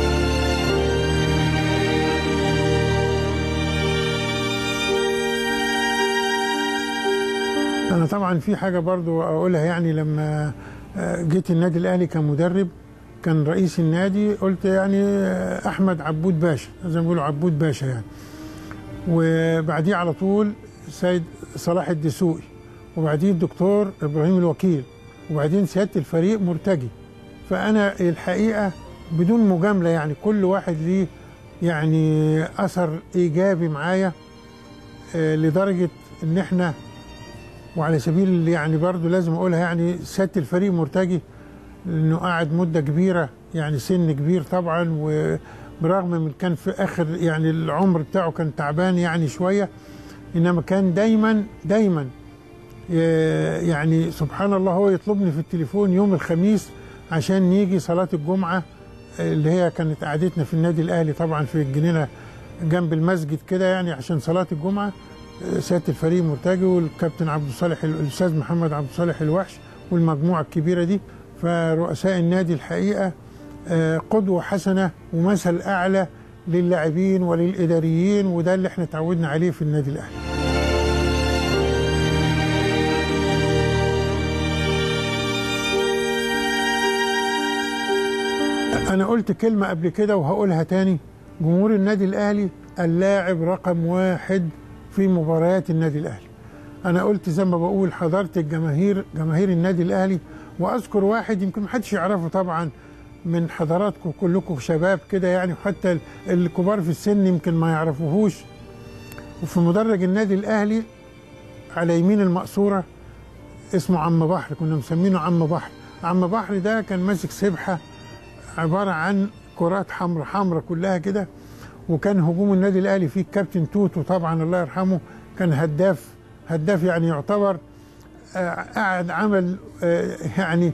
B: أنا طبعا في حاجة برضو أقولها، يعني لما جيت النادي الأهلي كمدرب كان رئيس النادي قلت يعني أحمد عبود باشا، زي ما بيقولوا عبود باشا يعني، وبعديه على طول سيد صلاح الدسوقي، وبعديه الدكتور إبراهيم الوكيل، وبعدين سيادة الفريق مرتجي. فأنا الحقيقة بدون مجاملة يعني كل واحد ليه يعني أثر إيجابي معايا، لدرجة إن إحنا، وعلى سبيل يعني برضو لازم اقولها يعني سياده الفريق مرتجي لانه قاعد مده كبيره يعني سن كبير طبعا، وبرغم من كان في اخر يعني العمر بتاعه كان تعبان يعني شويه، انما كان دايما دايما يعني سبحان الله هو يطلبني في التليفون يوم الخميس عشان نيجي صلاه الجمعه اللي هي كانت قعدتنا في النادي الاهلي طبعا في الجنينه جنب المسجد كده يعني عشان صلاه الجمعه. سياده الفريق مرتجي والكابتن عبد الصالح الاستاذ محمد عبد الصالح الوحش والمجموعه الكبيره دي. فرؤساء النادي الحقيقه قدوه حسنه ومثل اعلى للاعبين وللاداريين، وده اللي احنا اتعودنا عليه في النادي الاهلي. انا قلت كلمه قبل كده وهقولها تاني، جمهور النادي الاهلي اللاعب رقم واحد في مباريات النادي الاهلي. انا قلت زي ما بقول حضرت الجماهير جماهير النادي الاهلي، واذكر واحد يمكن ما حدش يعرفه طبعا من حضراتكم كلكم شباب كده يعني، وحتى الكبار في السن يمكن ما يعرفوهوش. وفي مدرج النادي الاهلي على يمين المقصوره اسمه عم بحر، كنا مسمينه عم بحر. عم بحر ده كان ماسك سبحه عباره عن كرات حمراء حمراء كلها كده، وكان هجوم النادي الاهلي فيه الكابتن توتو طبعا الله يرحمه، كان هداف هداف يعني يعتبر قاعد عمل يعني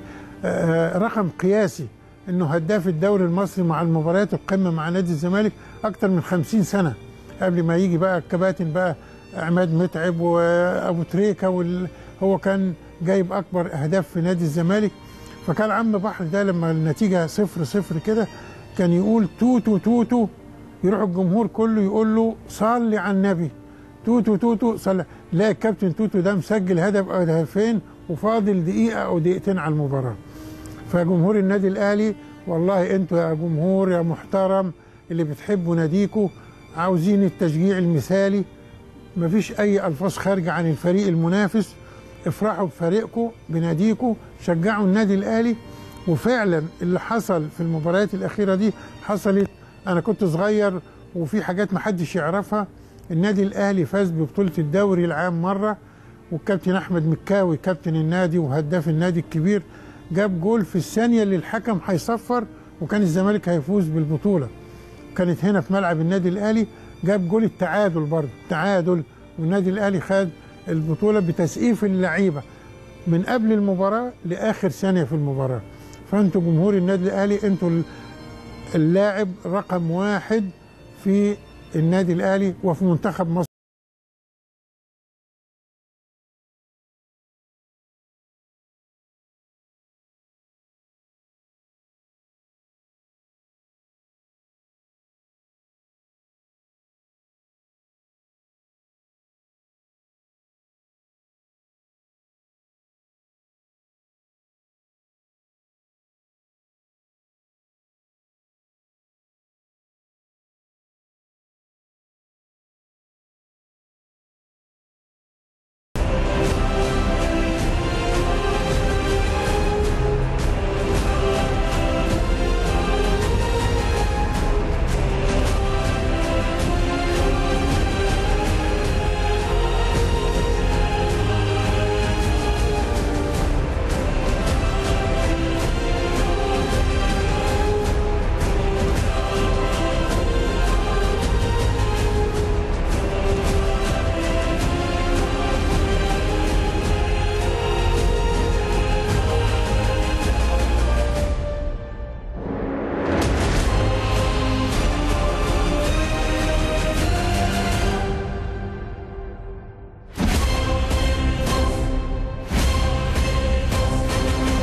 B: رقم قياسي انه هداف الدوري المصري مع المباريات القمه مع نادي الزمالك اكتر من خمسين سنه قبل ما يجي بقى الكباتن بقى عماد متعب وابو تريكه وال... هو كان جايب اكبر اهداف في نادي الزمالك. فكان عم بحر ده لما النتيجه صفر صفر كده كان يقول توتو توتو، يروح الجمهور كله يقول له صلي على النبي، توتو توتو صلي. لا الكابتن توتو ده مسجل هدف او هدفين وفاضل دقيقه او دقيقتين على المباراه. فجمهور النادي الاهلي والله انتوا يا جمهور يا محترم اللي بتحبوا ناديكوا عاوزين التشجيع المثالي، مفيش اي الفاظ خارجه عن الفريق المنافس، افرحوا بفريقكم بناديكم، شجعوا النادي الاهلي. وفعلا اللي حصل في المباريات الاخيره دي حصلت. انا كنت صغير وفي حاجات محدش يعرفها، النادي الاهلي فاز ببطوله الدوري العام مره، والكابتن احمد مكاوي كابتن النادي وهداف النادي الكبير جاب جول في الثانيه اللي الحكم هيصفر وكان الزمالك هيفوز بالبطوله، كانت هنا في ملعب النادي الاهلي، جاب جول التعادل برضه تعادل، والنادي الاهلي خد البطوله بتسقيف اللعيبه من قبل المباراه لاخر ثانيه في المباراه. فانتوا جمهور النادي الاهلي انتوا اللاعب رقم واحد في النادي الأهلي وفي منتخب مصر.